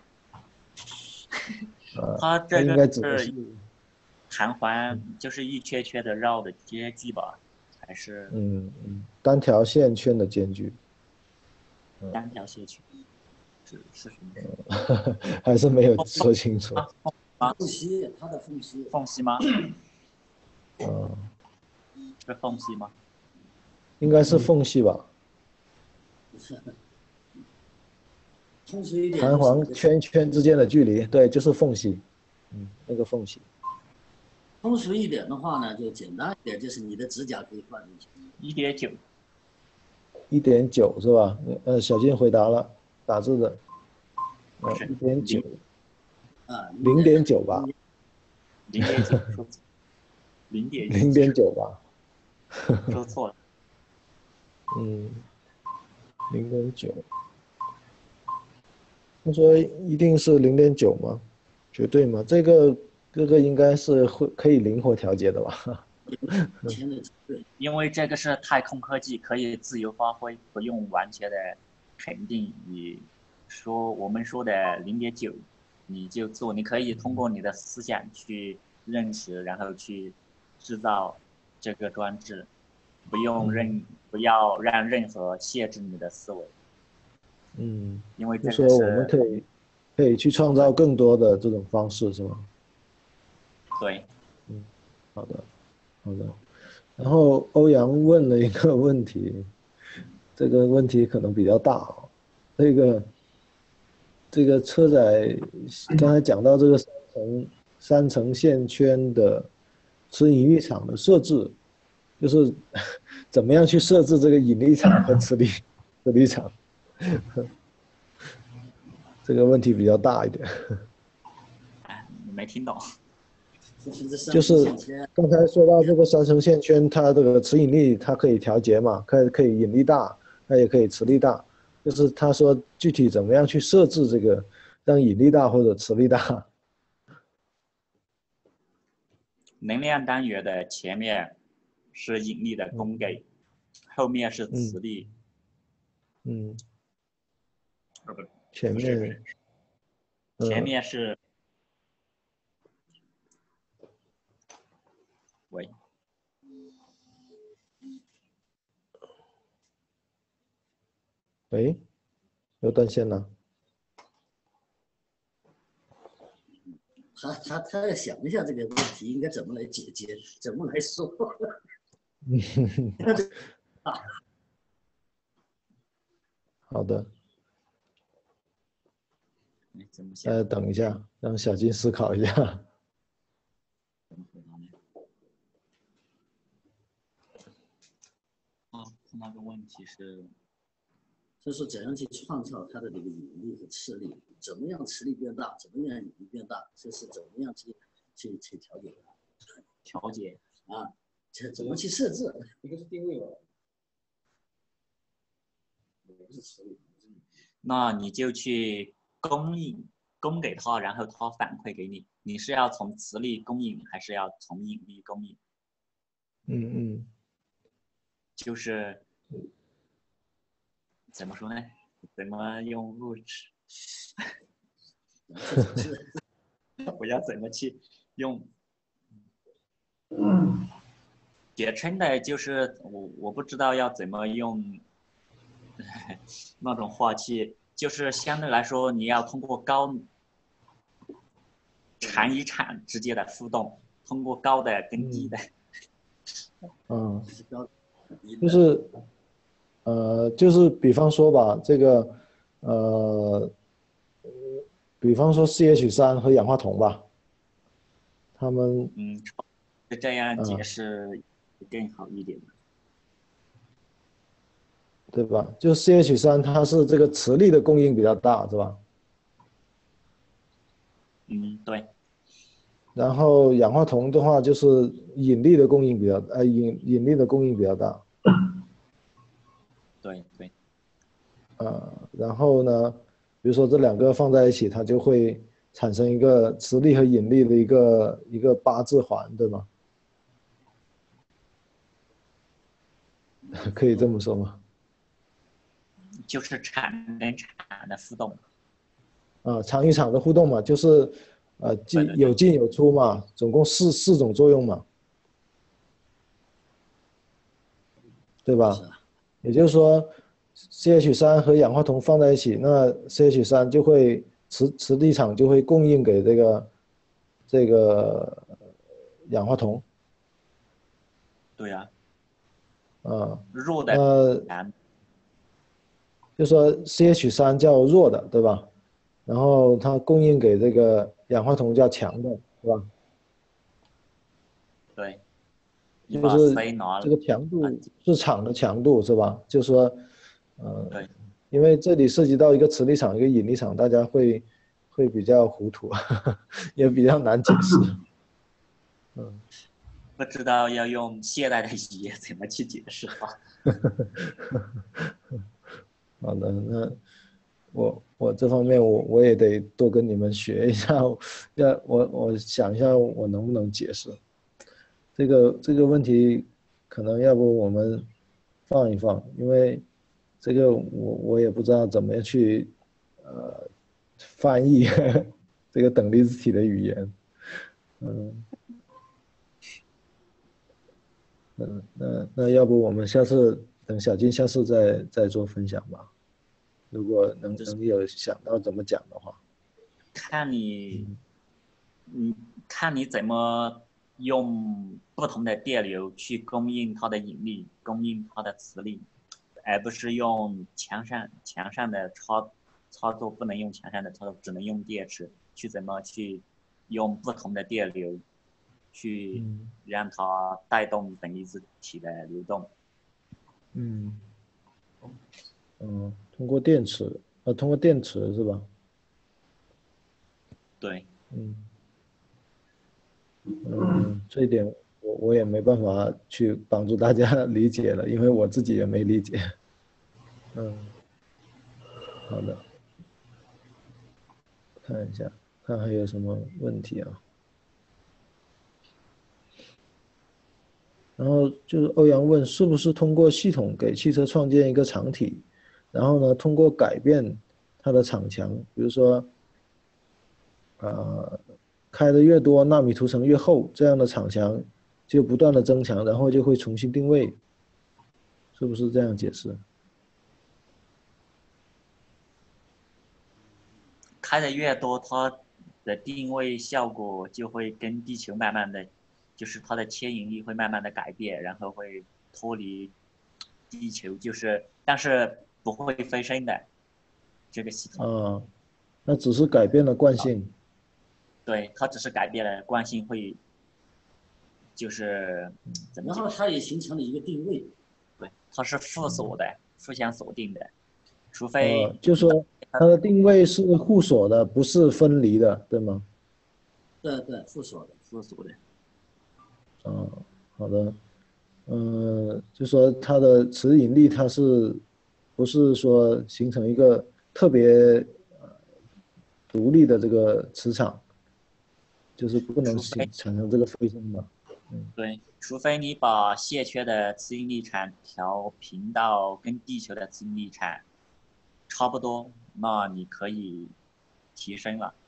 它这应该个指的是弹簧，就是一圈圈的绕的间距吧，还是单条线圈的间距， 单条线圈，是什么？ 还是没有说清楚。 缝隙，它的缝隙。 缝隙吗？是缝隙吗？ 应该是缝隙吧。 通俗一点， 弹簧圈圈之间的距离，对，就是缝隙，那个缝隙。 通俗一点的话呢，就简单一点，就是你的指甲可以放进去。 1.9。 1.9是吧？小金回答了，打字的。1.9。0.9吧。 0.9。 0.9吧。 说错了。 0.9，他说一定是0.9吗？绝对吗？这个应该是可以灵活调节的吧？ 因为这个是太空科技，可以自由发挥，不用完全的肯定。你说我们说的0.9，你就做，你可以通过你的思想去认识，然后去制造这个装置，不要让任何限制你的思维。因为就这个说我们是可以去创造更多的这种方式，是吗？ 对。 好的，好的。然后欧阳问了一个问题，这个问题可能比较大哦。这个车载刚才讲到这个三层线圈的磁引力场的设置，就是怎么样去设置这个引力场和磁力场，这个问题比较大一点。 没听懂。 就是刚才说到这个三层线圈，它这个磁引力它可以调节嘛，可以引力大，它也可以磁力大。就是他说具体怎么样去设置这个，让引力大或者磁力大。 能量单元的前面是引力的供给，后面是磁力。 前面前面是喂， 又断线了。 他要想一下这个问题应该怎么来解决，怎么来说。 好的。 怎么想？ 等一下，让小金思考一下。 那个问题是， 就是怎样去创造它的这个引力和磁力，怎么样磁力变大，怎么样引力变大，这是怎么样去调节的？ 调节啊，这怎么去设置？ 一个是定位吧，不是磁力。 那你就去供给它，然后它反馈给你。你是要从磁力供应，还是要从引力供应？就是怎么说呢？怎么用物质？我要怎么去用？简称的就是我不知道要怎么用那种话去，就是相对来说你要通过场与场之间的互动，通过高的跟低的。 就是比方说吧，这个比方说 CH3 和氧化铜吧，他们这样解释更好一点， 对吧？就 CH3 它是这个磁力的供应比较大，是吧？ 对。 然后氧化铜的话，就是引力的供应比较引力的供应比较大。 对。 然后呢，比如说这两个放在一起，它就会产生一个磁力和引力的一个八字环，对吗？可以这么说吗？ 就是场跟场的互动。 场与场的互动嘛，就是有进有出嘛，总共四种作用嘛，对吧？也就是说 ，CH3 和氧化铜放在一起，那 CH3 就会磁力场就会供应给这个氧化铜。 对呀。 弱的。就说 CH3 叫弱的，对吧？然后它供应给这个氧化铜叫强的，是吧？ 对。 就是这个强度是场的强度，是吧？就是说， 对。 因为这里涉及到一个磁力场，一个引力场，大家会比较糊涂，也比较难解释。 不知道要用现代的语言怎么去解释它。 好的，那我这方面我也得多跟你们学一下，我想一下我能不能解释这个问题，可能要不我们放一放，因为这个我也不知道怎么样去翻译这个等离子体的语言，嗯那要不我们下次等小金下次再做分享吧，如果能有想到怎么讲的话。 看你，看你怎么用不同的电流去供应它的引力，供应它的磁力，而不是用墙上的操作，不能用墙上的操作，只能用电池去怎么去用不同的电流去让它带动等离子体的流动。 通过电池，通过电池是吧？ 对， 这一点我也没办法去帮助大家理解了，因为我自己也没理解。好的，看一下，看还有什么问题啊？然后就是欧阳问，是不是通过系统给汽车创建一个场体，然后呢，通过改变它的场墙，比如说，开的越多，纳米涂层越厚，这样的场墙就不断的增强，然后就会重新定位，是不是这样解释？ 开的越多，它的定位效果就会跟地球慢慢的，就是它的牵引力会慢慢的改变，然后会脱离地球，但是不会飞升的这个系统。 那只是改变了惯性。 对，它只是改变了惯性，会就是怎么讲？ 然后它也形成了一个定位。 对，它是附锁的，互相锁定的，除非就说它的定位是互锁的，不是分离的，对吗？ 对对，附锁的。 好的，就说它的磁引力，它是不是说形成一个特别独立的这个磁场，就是不能产生这个飞升嘛？ 对，除非你把线圈的磁引力场调平到跟地球的磁引力场差不多，那你可以提升了。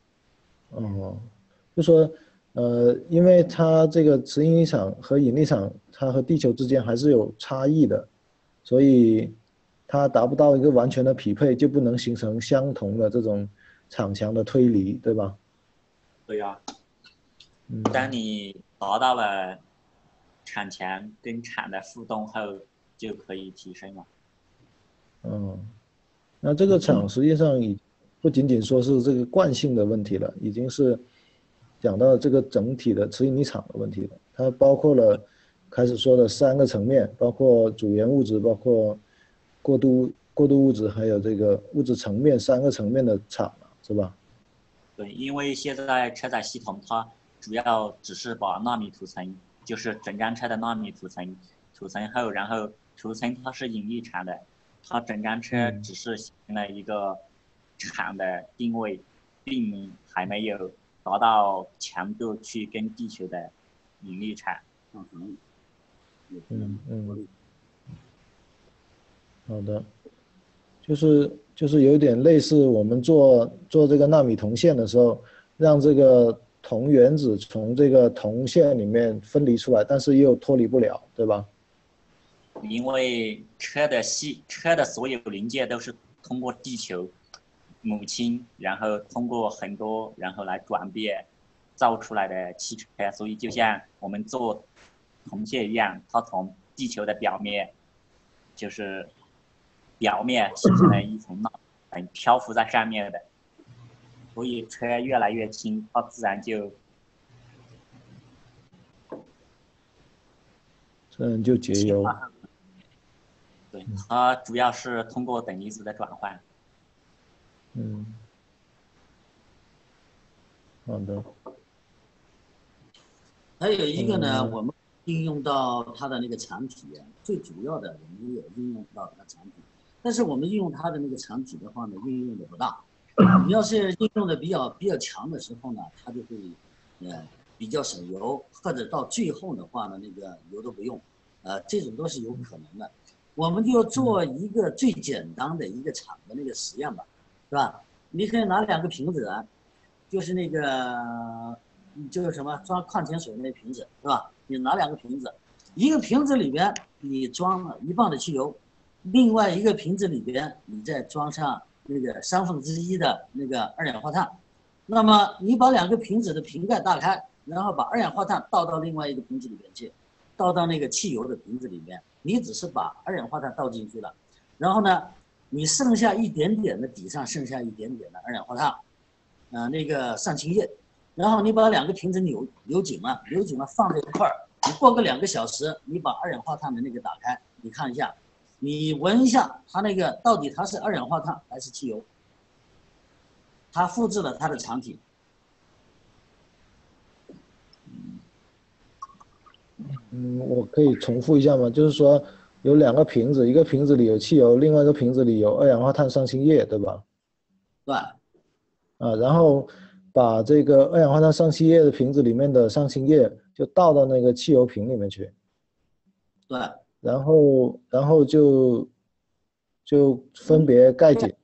就说因为它这个磁引力场和引力场，它和地球之间还是有差异的，所以它达不到一个完全的匹配，就不能形成相同的这种场墙的推离，对吧？ 对呀，当你达到了场墙跟场的互动后，就可以提升了。 那这个场实际上不仅仅说是这个惯性的问题了，已经是讲到这个整体的磁引力场的问题了。它包括了开始说的3个层面，包括主源物质，包括过渡物质，还有这个物质层面3个层面的场，是吧？ 对，因为现在车载系统它主要只是把纳米涂层，就是整辆车的纳米涂层后，然后涂层它是引力场的，它整辆车只是形成了一个场的定位，并还没有达到强度去跟地球的引力场。 好的，就是有点类似我们做这个纳米铜线的时候，让这个铜原子从这个铜线里面分离出来，但是又脱离不了，对吧？ 因为车的所有零件都是通过地球母亲，然后通过很多然后来转变造出来的汽车，所以就像我们做铜线一样，它从地球的表面就是表面形成了一层钠，漂浮在上面的，所以车越来越轻，它自然就节油。 对，它主要是通过等离子的转换。 好的。 还有一个呢，我们应用到它的那个产品，最主要的我们也应用到它的产品， 但是我们应用它的那个场体的话呢，应用的不大。你要是应用的比较强的时候呢，它就会比较省油，或者到最后的话呢，那个油都不用，这种都是有可能的。我们就做一个最简单的一个厂的那个实验吧，是吧？你可以拿2个瓶子啊，就是那个就是什么装矿泉水那瓶子，是吧？你拿2个瓶子，一个瓶子里边你装了1磅的汽油，另外一个瓶子里边你再装上那个1/3的那个二氧化碳。那么你把2个瓶子的瓶盖打开，然后把二氧化碳倒到另外一个瓶子里边去，倒到那个汽油的瓶子里面，你只是把二氧化碳倒进去了，然后呢，你剩下一点点的底上剩下一点点的二氧化碳，那个上清液，然后你把2个瓶子扭紧了放在一块儿，你过个2个小时，你把二氧化碳的那个打开，你看一下，你闻一下它那个到底它是二氧化碳还是汽油？它复制了它的场体。 我可以重复一下吗？就是说有2个瓶子，一个瓶子里有汽油，另外一个瓶子里有二氧化碳上清液，对吧？ 对。 然后把这个二氧化碳上清液的瓶子里面的上清液就倒到那个汽油瓶里面去。 对。 然后就分别盖紧。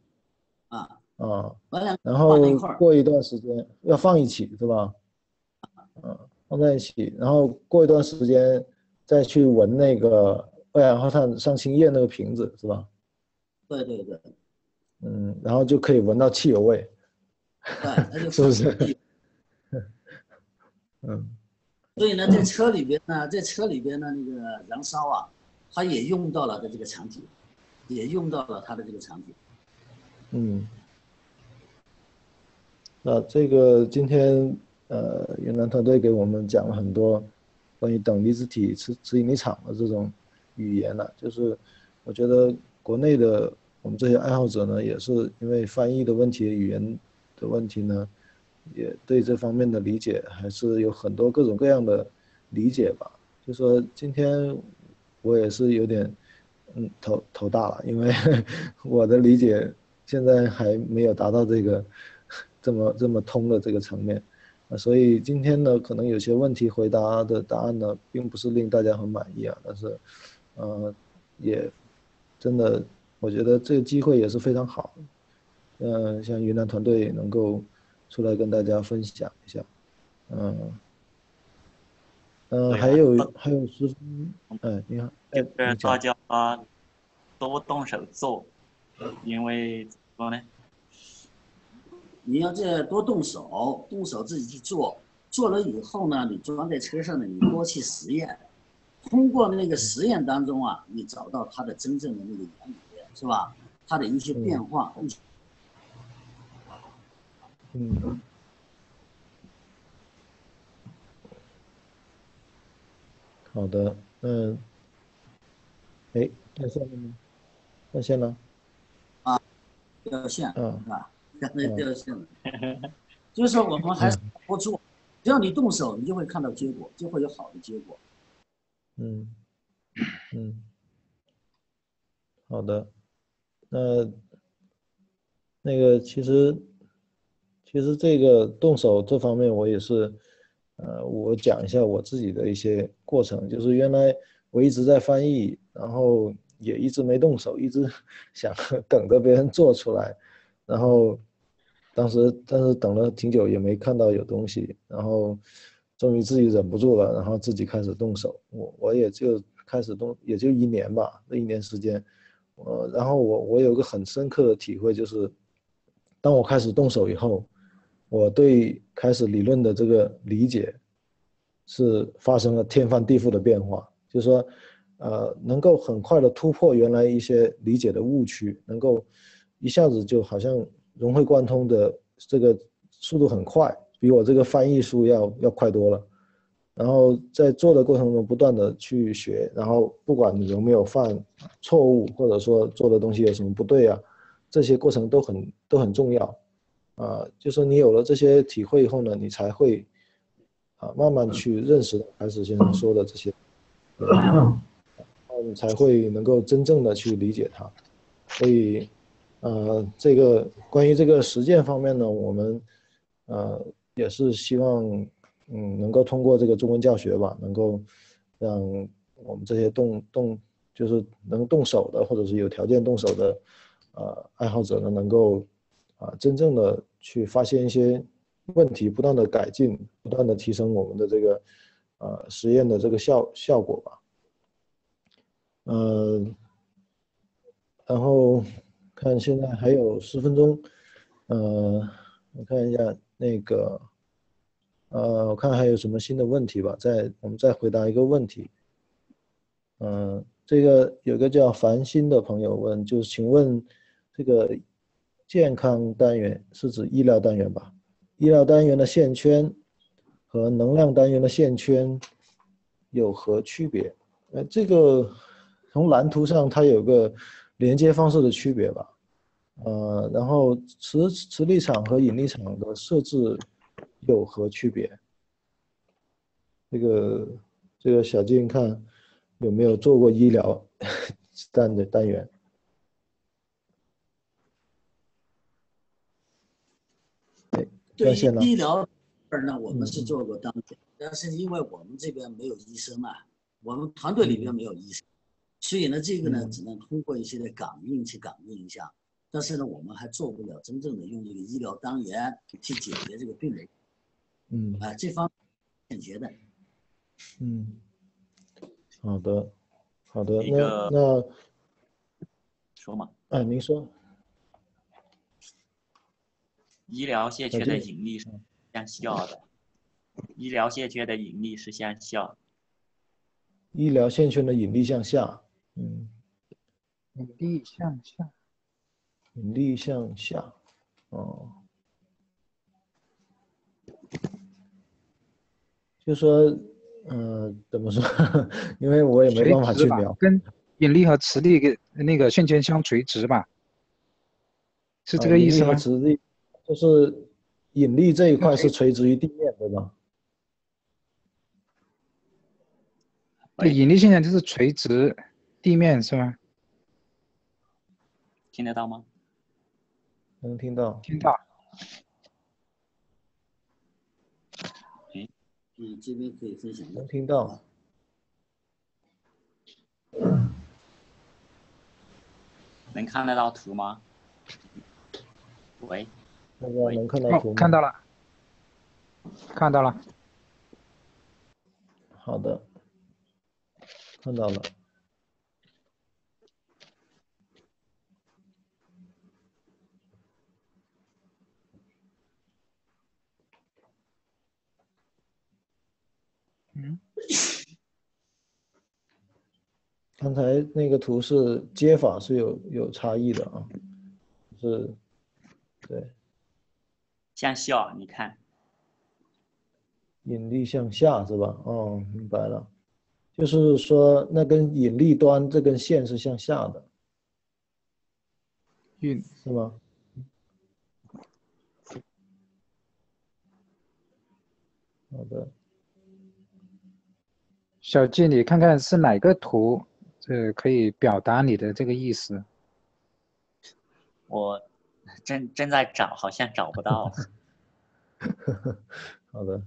然后过一段时间要放一起，是吧？放在一起，然后过一段时间再去闻那个二氧化碳上清液那个瓶子，是吧？ 对对对。 然后就可以闻到汽油味。 对， 是不是？ 所以呢，在车里边呢，那个燃烧啊，它也用到了的这个场景，也用到了它的这个场景。 那这个今天云南团队给我们讲了很多关于等离子体磁引力场的这种语言呢，就是我觉得国内的我们这些爱好者呢，也是因为翻译的问题、语言的问题呢，也对这方面的理解还是有很多各种各样的理解吧。就说今天我也是有点头大了，因为我的理解现在还没有达到这个这么通的这个层面，所以今天呢，可能有些问题回答的答案呢，并不是令大家很满意啊，但是也真的我觉得这个机会也是非常好，像云南团队能够出来跟大家分享一下，还有10分，你好， 就是大家多动手做，因为怎么说呢？ 你要这多动手自己去做，做了以后呢，你装在车上呢，你多去实验，通过那个实验当中啊，你找到它的真正的那个原理，是吧？它的一些变化。 好的，断线了吗？断线了？ 掉线，是吧？刚才掉线了。就是说我们还是多做，只要你动手，你就会看到结果，就会有好的结果。 好的，那个其实这个动手这方面我也是，我讲一下我自己的一些过程，就是原来我一直在翻译，然后也一直没动手，一直想等着别人做出来，然后但是等了挺久也没看到有东西，然后终于自己忍不住了，然后自己开始动手，我也就开始也就1年吧，那1年时间，然后我有个很深刻的体会，就是当我开始动手以后，我对开始理论的这个理解是发生了天翻地覆的变化，就是说能够很快的突破原来一些理解的误区，能够一下子就好像融会贯通的这个速度很快，比我这个翻译书要快多了。然后在做的过程中不断的去学，然后不管你有没有犯错误，或者说做的东西有什么不对啊，这些过程都很重要。就是你有了这些体会以后呢，你才会慢慢去认识开始先生说的这些，你才会能够真正的去理解它。 所以这个关于这个实践方面呢，我们也是希望能够通过这个中文教学吧，能够让我们这些就是能动手的或者是有条件动手的爱好者呢，能够真正的去发现一些问题，不断的改进，不断的提升我们的这个实验的这个效果吧。然后看现在还有10分钟，我看一下那个，我看还有什么新的问题吧，我们再回答一个问题。这个有个叫繁星的朋友问，就是请问这个健康单元是指医疗单元吧？医疗单元的线圈和能量单元的线圈有何区别？这个从蓝图上它有个连接方式的区别吧。然后磁力场和引力场的设置有何区别？这个小静看有没有做过医疗单元？ 对于医疗呢，我们是做过单元，但是因为我们这边没有医生啊，我们团队里边没有医生，所以呢，这个呢只能通过一些的感应去感应一下。但是呢，我们还做不了真正的用一个医疗单元去解决这个病人。这方面欠缺的。 好的，好的。 那说嘛？ 您说。 医疗线圈的引力是向下的，医疗线圈的引力是向下。 医疗线圈的引力向下， 引力向下。 引力向下，就说，怎么说？因为我也没办法去描。 跟引力和磁力那个线圈相垂直吧，是这个意思吗？ 引力和磁力就是引力这一块是垂直于地面，对吧？ 对，引力线圈就是垂直地面是吗？ 听得到吗？ 能听到。 听到。 这边可以分享。 能听到。 能看得到图吗？喂。 能看到图吗？ 看到了。看到了。 好的。看到了。刚才那个图是接法是有差异的啊，对。 向下，你看。 引力向下是吧？哦，明白了。就是说，那根引力端这根线是向下的。是吗？好的。 小季，你看看是哪个图，可以表达你的这个意思？ 我正在找，好像找不到。 好的。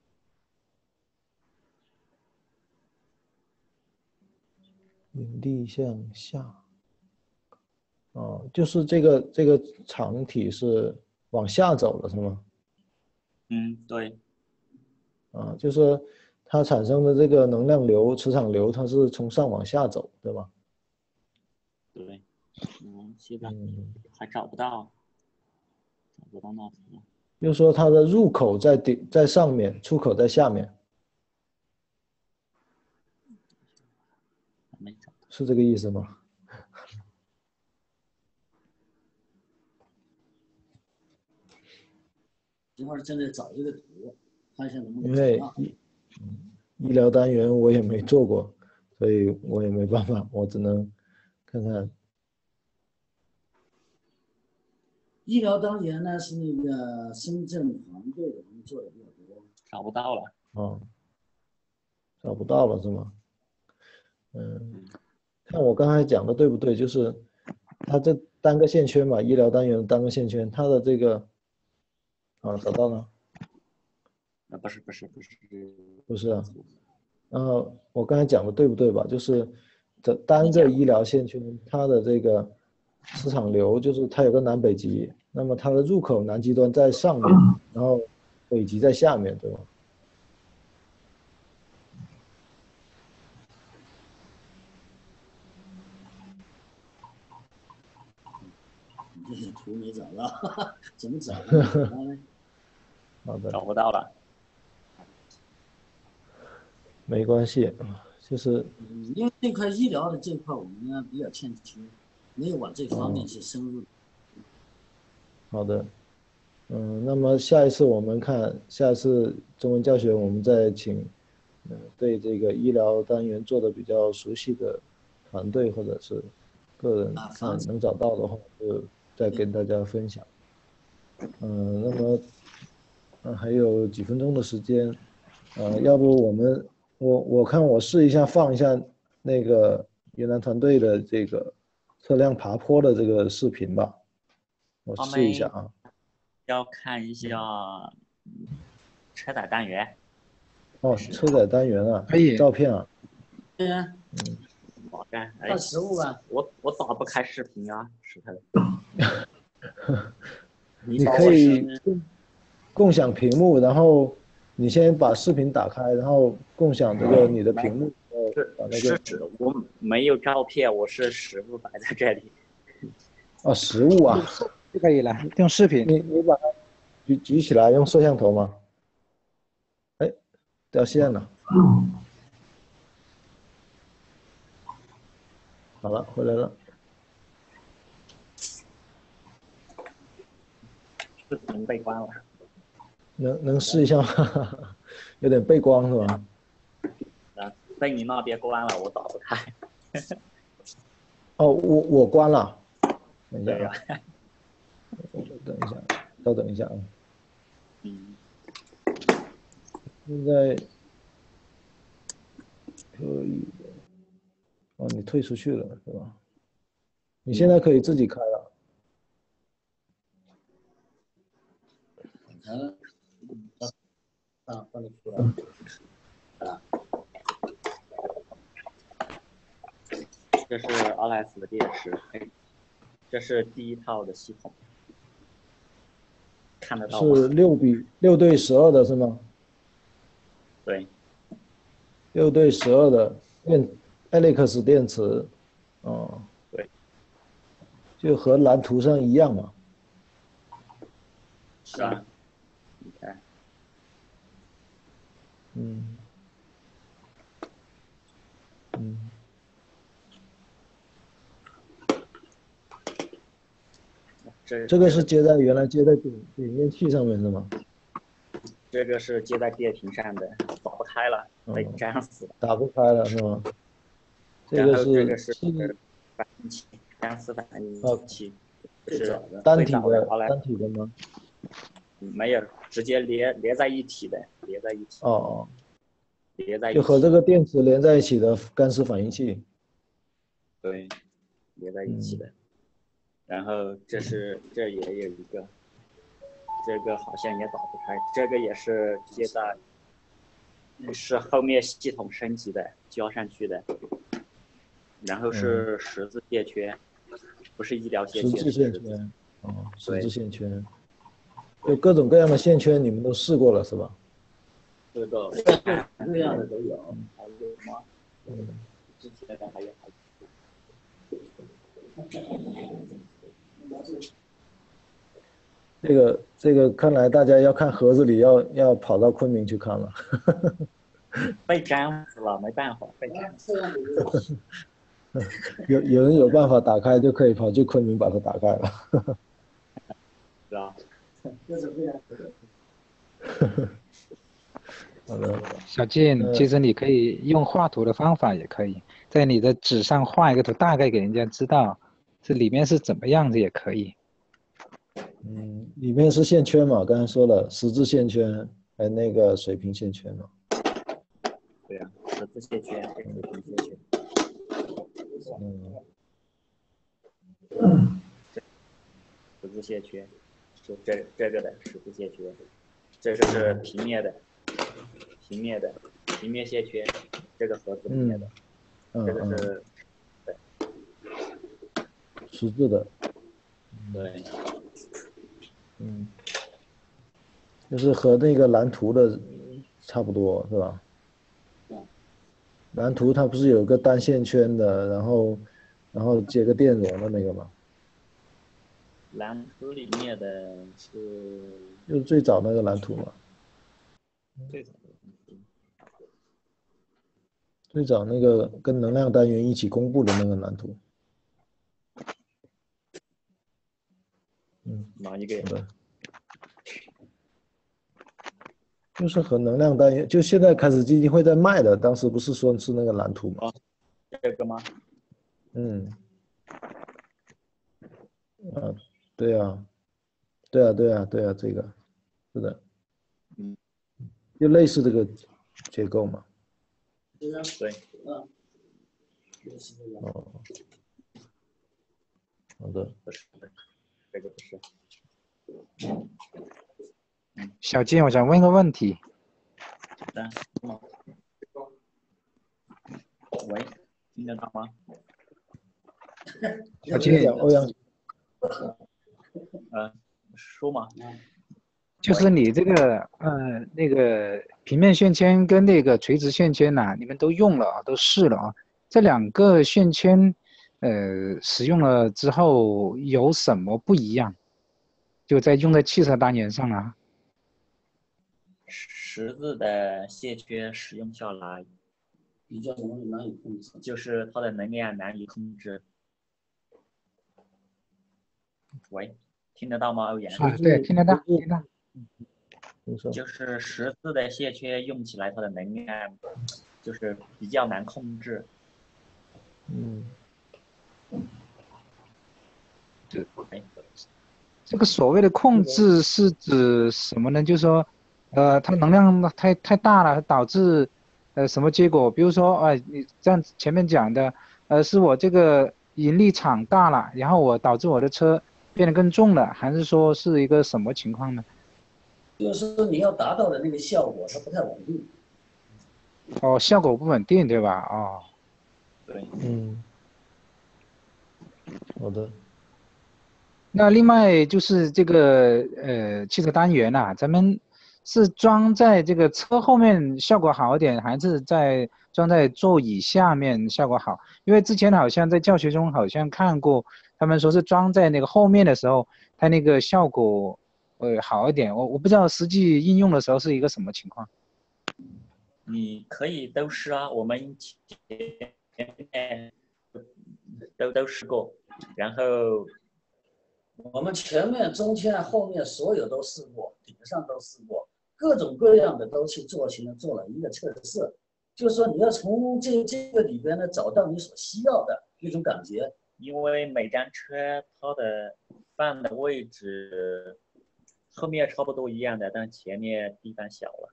引力向下。就是这个长体是往下走的是吗？ 对。 就是它产生的这个能量流、磁场流，它是从上往下走，对吧？ 对。现在还找不到那图。 就是说它的入口在上面，出口在下面。 没找到。 是这个意思吗？ 一会儿正在找这个图，看一下能不能因为医疗单元我也没做过，所以我也没办法，我只能看看。 医疗单元呢是那个深圳团队的人做的比较多。 找不到了。 找不到了是吗？看我刚才讲的对不对？就是它这单个线圈嘛，医疗单元单个线圈，它的这个找到了？ 不是， 不是啊。然后我刚才讲的对不对吧？就是这单个医疗线圈，它的这个磁场流就是它有个南北极，那么它的入口南极端在上面，然后北极在下面，对吧？ 这个图没找到，怎么找呢？ 好的， 找不到了。 没关系，就是因为这块医疗的这块我们呢比较欠缺，没有往这方面去深入。 好的。那么下一次我们看，下一次中文教学我们再请，对这个医疗单元做的比较熟悉的团队或者是个人，看能找到的话，就再跟大家分享。那么，还有几分钟的时间，要不我看我试一下放一下那个云南团队的这个测量爬坡的这个视频吧，我试一下啊。 要看一下车载单元。 哦，车载单元啊， 可以照片啊。 对呀， 好干。 看实物啊。 我打不开视频啊，石头。 你可以共享屏幕，然后你先把视频打开，然后共享这个你的屏幕。 是我没有照片，我是实物摆在这里。 哦，实物啊， 就可以了，用视频。 你把它举起来，用摄像头吗？哎，掉线了。好了，回来了。 视频被关了。 能试一下吗？有点背光是吧？ 被你那边关了，我打不开。 哦，我关了。等一下对呀。 等一下，稍等一下啊。现在可以。哦，你退出去了是吧？你现在可以自己开了。 帮你出来。 这是 OLED 的电池，这是第一套的系统，看得到吗？ 是6对12的是吗？ 对。 6对12的Alex 电池， 对， 就和蓝图上一样嘛。 是啊，你看。 这个是原来接在点烟器上面是吗？ 这个是接在电瓶上的，打不开了，被粘死了。 打不开了是吗？ 这个是反应器，干湿反应器，是单体的吗？ 没有，直接连在一起的，连在一起。 哦， 连在一起。 就和这个电池连在一起的干湿反应器。 对，连在一起的。然后这也有一个，这个好像也打不开，这个也是接在，是后面系统升级的，交上去的。然后是十字线圈，不是医疗线圈。 十字线圈，十字线圈，就各种各样的线圈你们都试过了是吧？ 这个各样的都有。 还有吗？之前的还有。 这个看来大家要看盒子里要跑到昆明去看了。 被粘死了，没办法，被粘死了。 有人有办法打开，就可以跑去昆明把它打开了。 是啊。 好的。 小静，其实你可以用画图的方法，也可以在你的纸上画一个图，大概给人家知道这里面是怎么样的，也可以。 里面是线圈嘛，刚才说了十字线圈，还有那个水平线圈嘛。 对呀，十字线圈，水平线圈。 十字线圈，是这个的十字线圈，这个是平面的，平面线圈，这个盒子里面的，这个是对十字的， 对， 就是和那个蓝图的差不多是吧？蓝图它不是有个单线圈的，然后接个电容的那个吗？ 蓝图里面的是就是最早那个蓝图嘛， 最早的最早那个跟能量单元一起公布的那个蓝图。 哪一个呀？ 对，就是和能量单元，就现在开始基金会在卖的，当时不是说是那个蓝图吗？ 这个吗？ 对啊，对啊，这个是的，就类似这个结构嘛。 对， 哦，好的， 不是，这个不是。 小金，我想问个问题。 喂，听得到吗？ 小金， 欧阳， 说嘛。 就是你这个那个平面线圈跟那个垂直线圈呐、你们都用了啊，都试了啊。这两个线圈，使用了之后有什么不一样？就在用在汽车单元上啊。 十字的线圈使用下来， 比较容易难以控制， 就是它的能量难以控制。喂，听得到吗，欧阳？ 啊，对，听得到，听得到。 就是十字的线圈用起来，它的能量就是比较难控制。 这个所谓的控制是指什么呢？就是说，它能量太大了，导致什么结果？比如说，你像前面讲的，是我这个引力场大了，然后导致我的车变得更重了，还是说是一个什么情况呢？ 就是说你要达到的那个效果，它不太稳定。 哦，效果不稳定，对吧？哦， 对， 好的。 那另外就是这个汽车单元啊，咱们是装在这个车后面效果好一点，还是装在座椅下面效果好？因为之前好像在教学中好像看过，他们说是装在那个后面的时候，它那个效果好一点。我不知道实际应用的时候是一个什么情况。 你可以都试啊，我们前面都试过，然后我们前面、中间、后面所有都试过，顶上都试过，各种各样的都去做了一个测试，就是说你要从这个里边呢找到你所需要的那种感觉。 因为每辆车它的放的位置后面差不多一样的，但前面地方小了。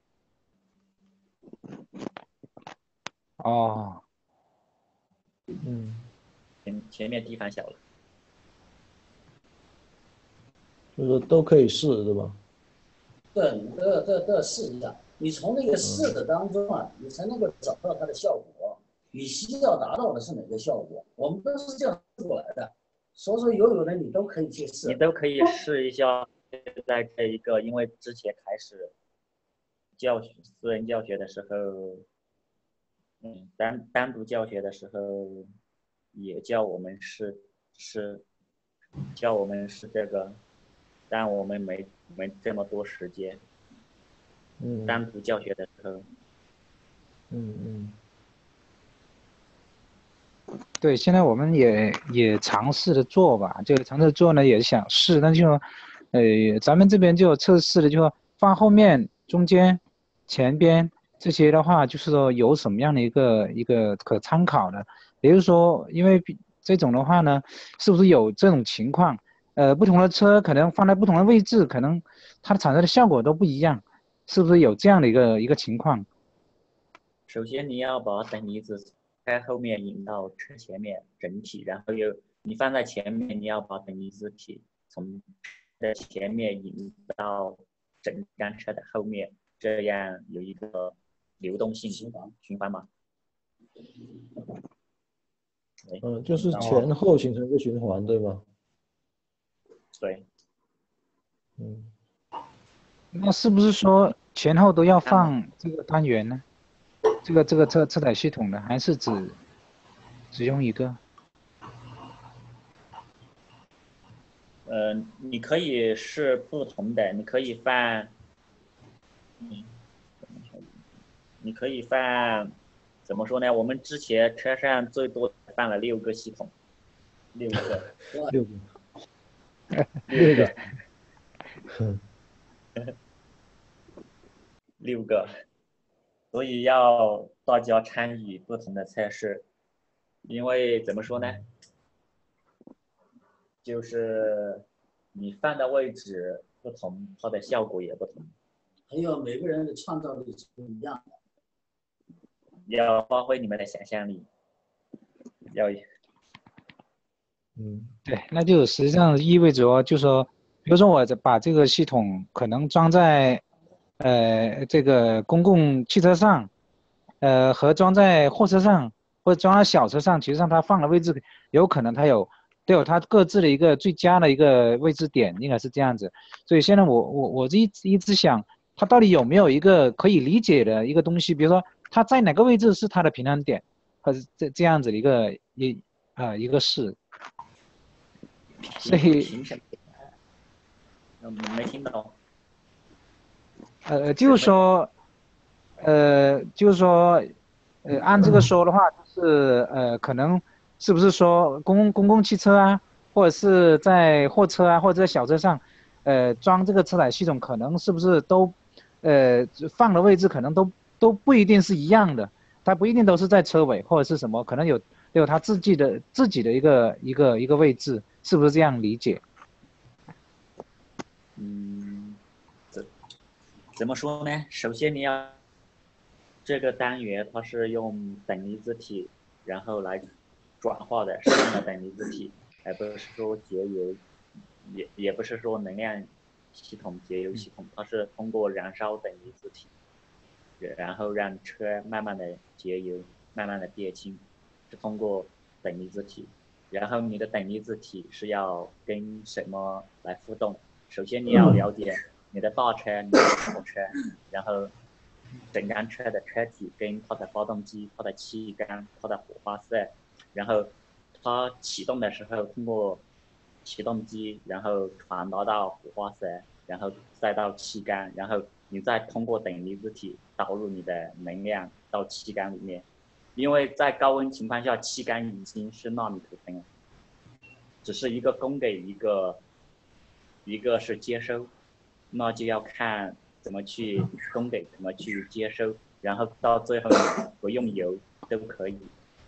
哦， 前面地方小了。 就是说都可以试，对吧？ 对，你都要试一下。你从那个试的当中啊，你才能够找到它的效果。你需要达到的是哪个效果？我们都是这样试过来的。所以说，有的你都可以去试。 你都可以试一下，在这一个，因为之前开始私人教学的时候，单独教学的时候，也叫我们试这个，但我们没这么多时间。单独教学的时候。 对，现在我们也尝试着做吧，就尝试做呢，也想试，但就，咱们这边就有测试的，就说放后面、中间、前边这些的话，就是说有什么样的一个可参考的，比如说，因为这种的话呢，是不是有这种情况？不同的车可能放在不同的位置，可能它产生的效果都不一样，是不是有这样的一个情况？ 首先你要把等离子在后面引到车前面整体，然后你放在前面，你要把等离子体从的前面引到整辆车的后面，这样有一个流动性循环嘛。 就是前后形成一个循环，对吗？ 对。 那是不是说前后都要放这个单元呢？这个车载系统的，还是只用一个？ 你可以是不同的，你可以放，你可以放，怎么说呢？我们之前车上最多放了6个系统，6个，6个，所以要大家参与不同的测试，因为怎么说呢？就是你放的位置不同，它的效果也不同。 还有每个人的创造力是不一样的， 要发挥你们的想象力， 对，那就实际上意味着，就说，比如说我把这个系统可能装在这个公共汽车上，和装在货车上或者装在小车上，其实上它放的位置有可能它有它各自的一个最佳的一个位置点，应该是这样子。所以现在我一直想，它到底有没有一个可以理解的一个东西，比如说它在哪个位置是它的平衡点，或者这样子的一个事。所以没听懂。 就是说，按这个说的话，就是可能是不是说公共汽车啊，或者是在货车啊，或者在小车上，装这个车载系统，可能是不是都，放的位置可能都不一定是一样的，它不一定都是在车尾或者是什么，可能有它自己的一个位置，是不是这样理解？ 怎么说呢？首先你要这个单元它是用等离子体，然后来转化的，是用的等离子体，而不是说节油，也不是说能量系统、节油系统，它是通过燃烧等离子体，然后让车慢慢的节油，慢慢的变轻，是通过等离子体。然后你的等离子体是要跟什么来互动？首先你要了解你的大车、你的小车，然后整辆车的车体跟它的发动机、它的气缸、它的火花塞，然后它启动的时候通过启动机，然后传达到火花塞，然后再到气缸，然后你再通过等离子体导入你的能量到气缸里面。因为在高温情况下，气缸已经是纳米头分了，只是一个供给，一个是接收，那就要看怎么去供给，怎么去接收，然后到最后不用油都可以。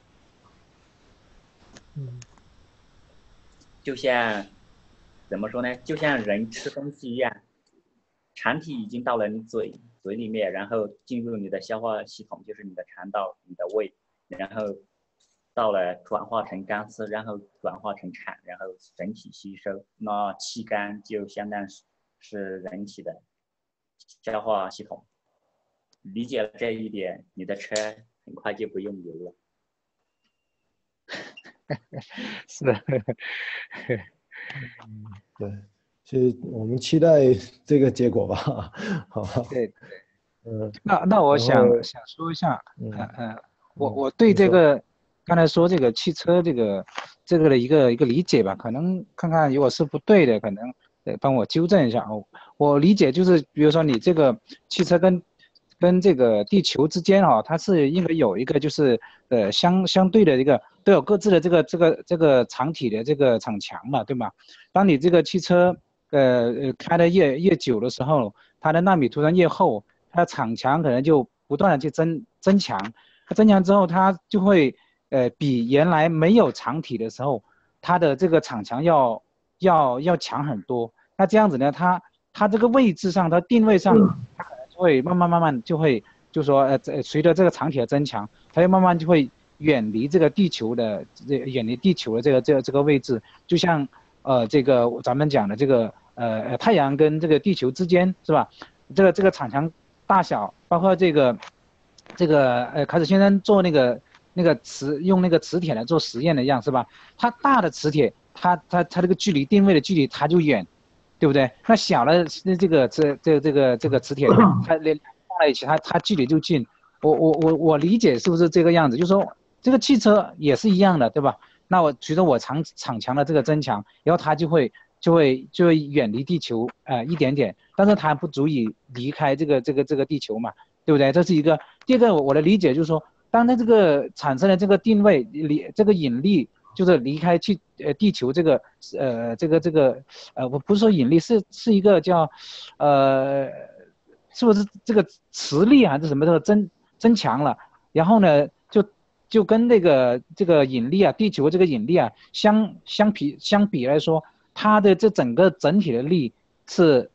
就像怎么说呢？就像人吃东西一样，肠体已经到了你嘴里面，然后进入你的消化系统，就是你的肠道、你的胃，然后到了转化成钢丝，然后转化成产，然后整体吸收。那气缸就相当是人体的消化系统。理解了这一点，你的车很快就不用油了。 是的， 对，所以我们期待这个结果吧，好吧？ 对，那我想说一下，我对这个刚才说这个汽车这个的一个理解吧，可能看看如果是不对的，可能帮我纠正一下。我理解就是，比如说你这个汽车跟这个地球之间它是应该有一个就是相对的一个都有各自的这个场体的这个场墙嘛，对吧？当你这个汽车开的越久的时候，它的纳米涂层越厚，它的场墙可能就不断的去增强，它增强之后，它就会比原来没有场体的时候，它的这个场墙要强很多。那这样子呢，它这个位置上，它定位上，它可能就会慢慢就会，就说随着这个场体的增强，它就慢慢就会远离这个地球的这个位置，就像这个咱们讲的这个太阳跟这个地球之间是吧？这个场墙大小，包括凯子先生做那个用那个磁铁来做实验的样是吧？它大的磁铁，它这个距离定位的距离它就远，对不对？那小的这个磁铁，它连放在一起，它距离就近。我理解是不是这个样子？就是说这个汽车也是一样的，对吧？那随着我场墙的这个增强，然后它就会远离地球一点点，但是它不足以离开这个地球嘛，对不对？这是一个。第二个我的理解就是说，当它这个产生了这个定位这个引力，就是离开地球我不是说引力，是一个叫是不是这个磁力还是什么这个增强了，然后呢就跟这个引力啊，地球这个引力啊相比来说，它的这整体的力是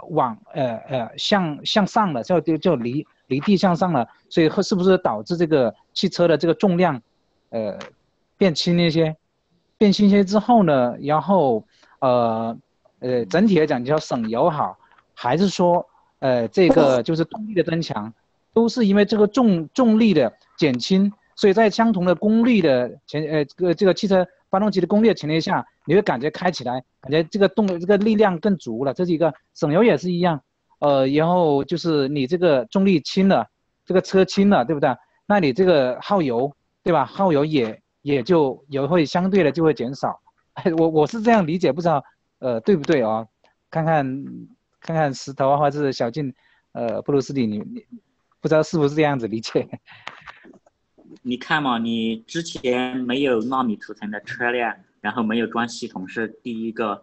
向上的，就离地向上了，所以是不是导致这个汽车的这个重量变轻一些？变轻一些之后呢，然后整体来讲就要省油好，还是说这个就是动力的增强，都是因为这个重力的减轻，所以在相同的功率的这个汽车发动机的功率的前提下，你会感觉开起来感觉这个力量更足了，这是一个。省油也是一样，然后就是你这个重力轻了，这个车轻了，对不对？那你这个耗油，对吧？耗油也会相对的就会减少。我是这样理解，不知道对不对哦？看看石头啊，或者是小静，布鲁斯里，你不知道是不是这样子理解？ 你看嘛，你之前没有纳米涂层的车辆，然后没有装系统，是第一个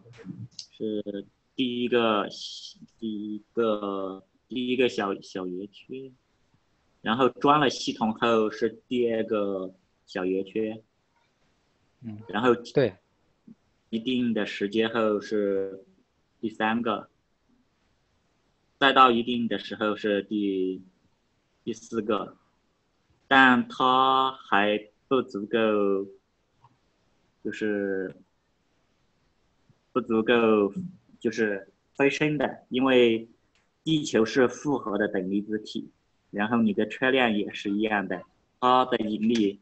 小圆缺，然后装了系统后是第二个小圆缺，然后对， 一定的时间后是第三个，再到一定的时候是第四个，但它还不足够，就是飞升的，因为地球是复合的等离子体，然后你的车辆也是一样的，它的引力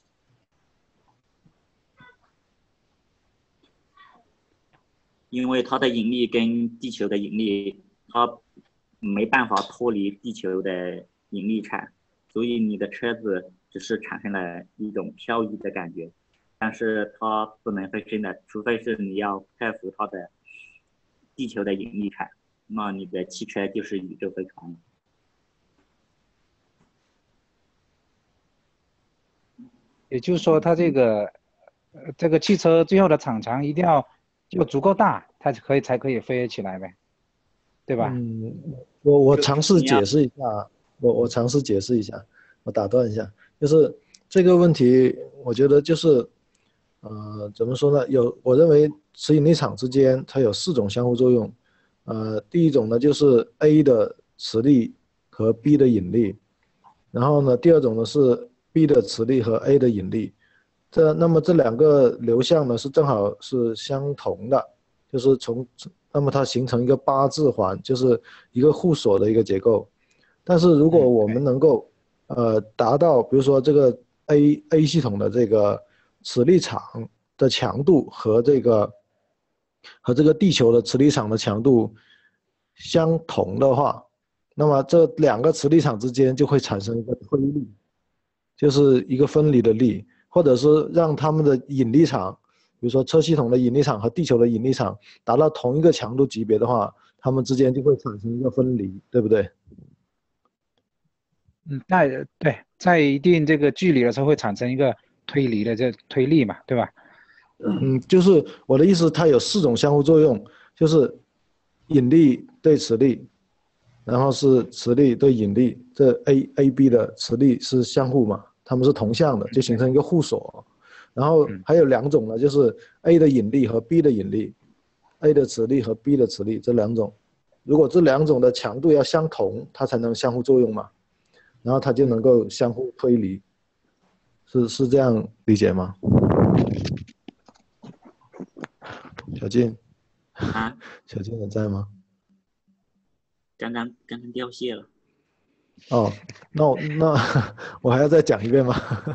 因为它的引力跟地球的引力，它没办法脱离地球的引力场，所以你的车子只是产生了一种漂移的感觉，但是它不能飞升的，除非是你要克服它的地球的引力场，那你的汽车就是宇宙飞船。 也就是说，它这个汽车最后的场墙一定要足够大，它才可以飞起来呗，对吧？ 我尝试解释一下，我尝试解释一下，我打断一下，就是这个问题，我觉得就是怎么说呢？我认为磁引力场之间它有4种相互作用，第一种呢就是 A 的磁力和 B 的引力，然后呢第二种呢是 B 的磁力和 A 的引力，那么这2个流向呢是正好是相同的，就是那么它形成一个8字环，就是一个互锁的一个结构。但是如果我们能够达到比如说这个 A 系统的这个磁力场的强度和这个地球的磁力场的强度相同的话，那么这2个磁力场之间就会产生一个推力，就是一个分离的力，或者是让它们的引力场，比如说车系统的引力场和地球的引力场达到同一个强度级别的话，它们之间就会产生一个分离，对不对？ 对，在一定这个距离的时候会产生一个推离的推力嘛，对吧？ 就是我的意思，它有4种相互作用，就是引力对磁力，然后是磁力对引力，这 A、B 的磁力是相互嘛，它们是同向的，就形成一个互锁。然后还有2种呢，就是 A 的引力和 B 的引力 ，A 的磁力和 B 的磁力这2种，如果这2种的强度要相同，它才能相互作用嘛，然后它就能够相互推离。 是这样理解吗？小静， 啊， 小静还在吗？ 刚刚掉线了。 哦，那我还要再讲一遍吗？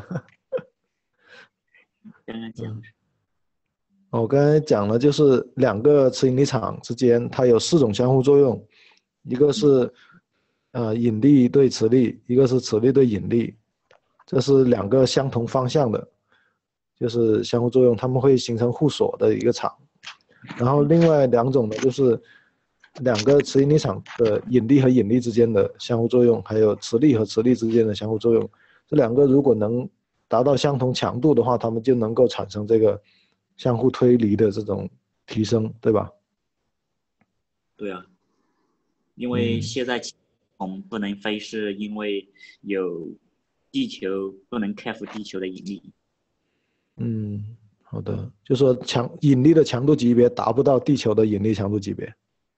刚刚讲的是我刚才讲了，就是两个磁引力场之间，它有4种相互作用，一个是引力对磁力，一个是磁力对引力，这是两个相同方向的，就是相互作用，它们会形成互锁的一个场。然后另外2种呢，就是两个磁引力场的引力和引力之间的相互作用，还有磁力和磁力之间的相互作用。这两个如果能达到相同强度的话，它们就能够产生这个相互推离的这种提升，对吧？ 对啊，因为现在我们不能飞，是因为有地球不能克服地球的引力。 好的，就说引力的强度级别达不到地球的引力强度级别。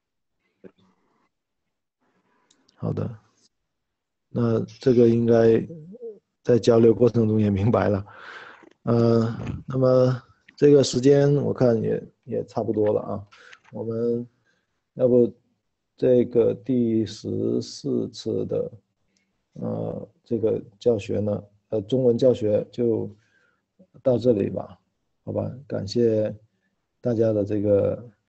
好的，那这个应该在交流过程中也明白了。那么这个时间我看也差不多了啊，我们要不这个第14次的这个教学呢，中文教学就到这里吧，好吧？感谢大家的这个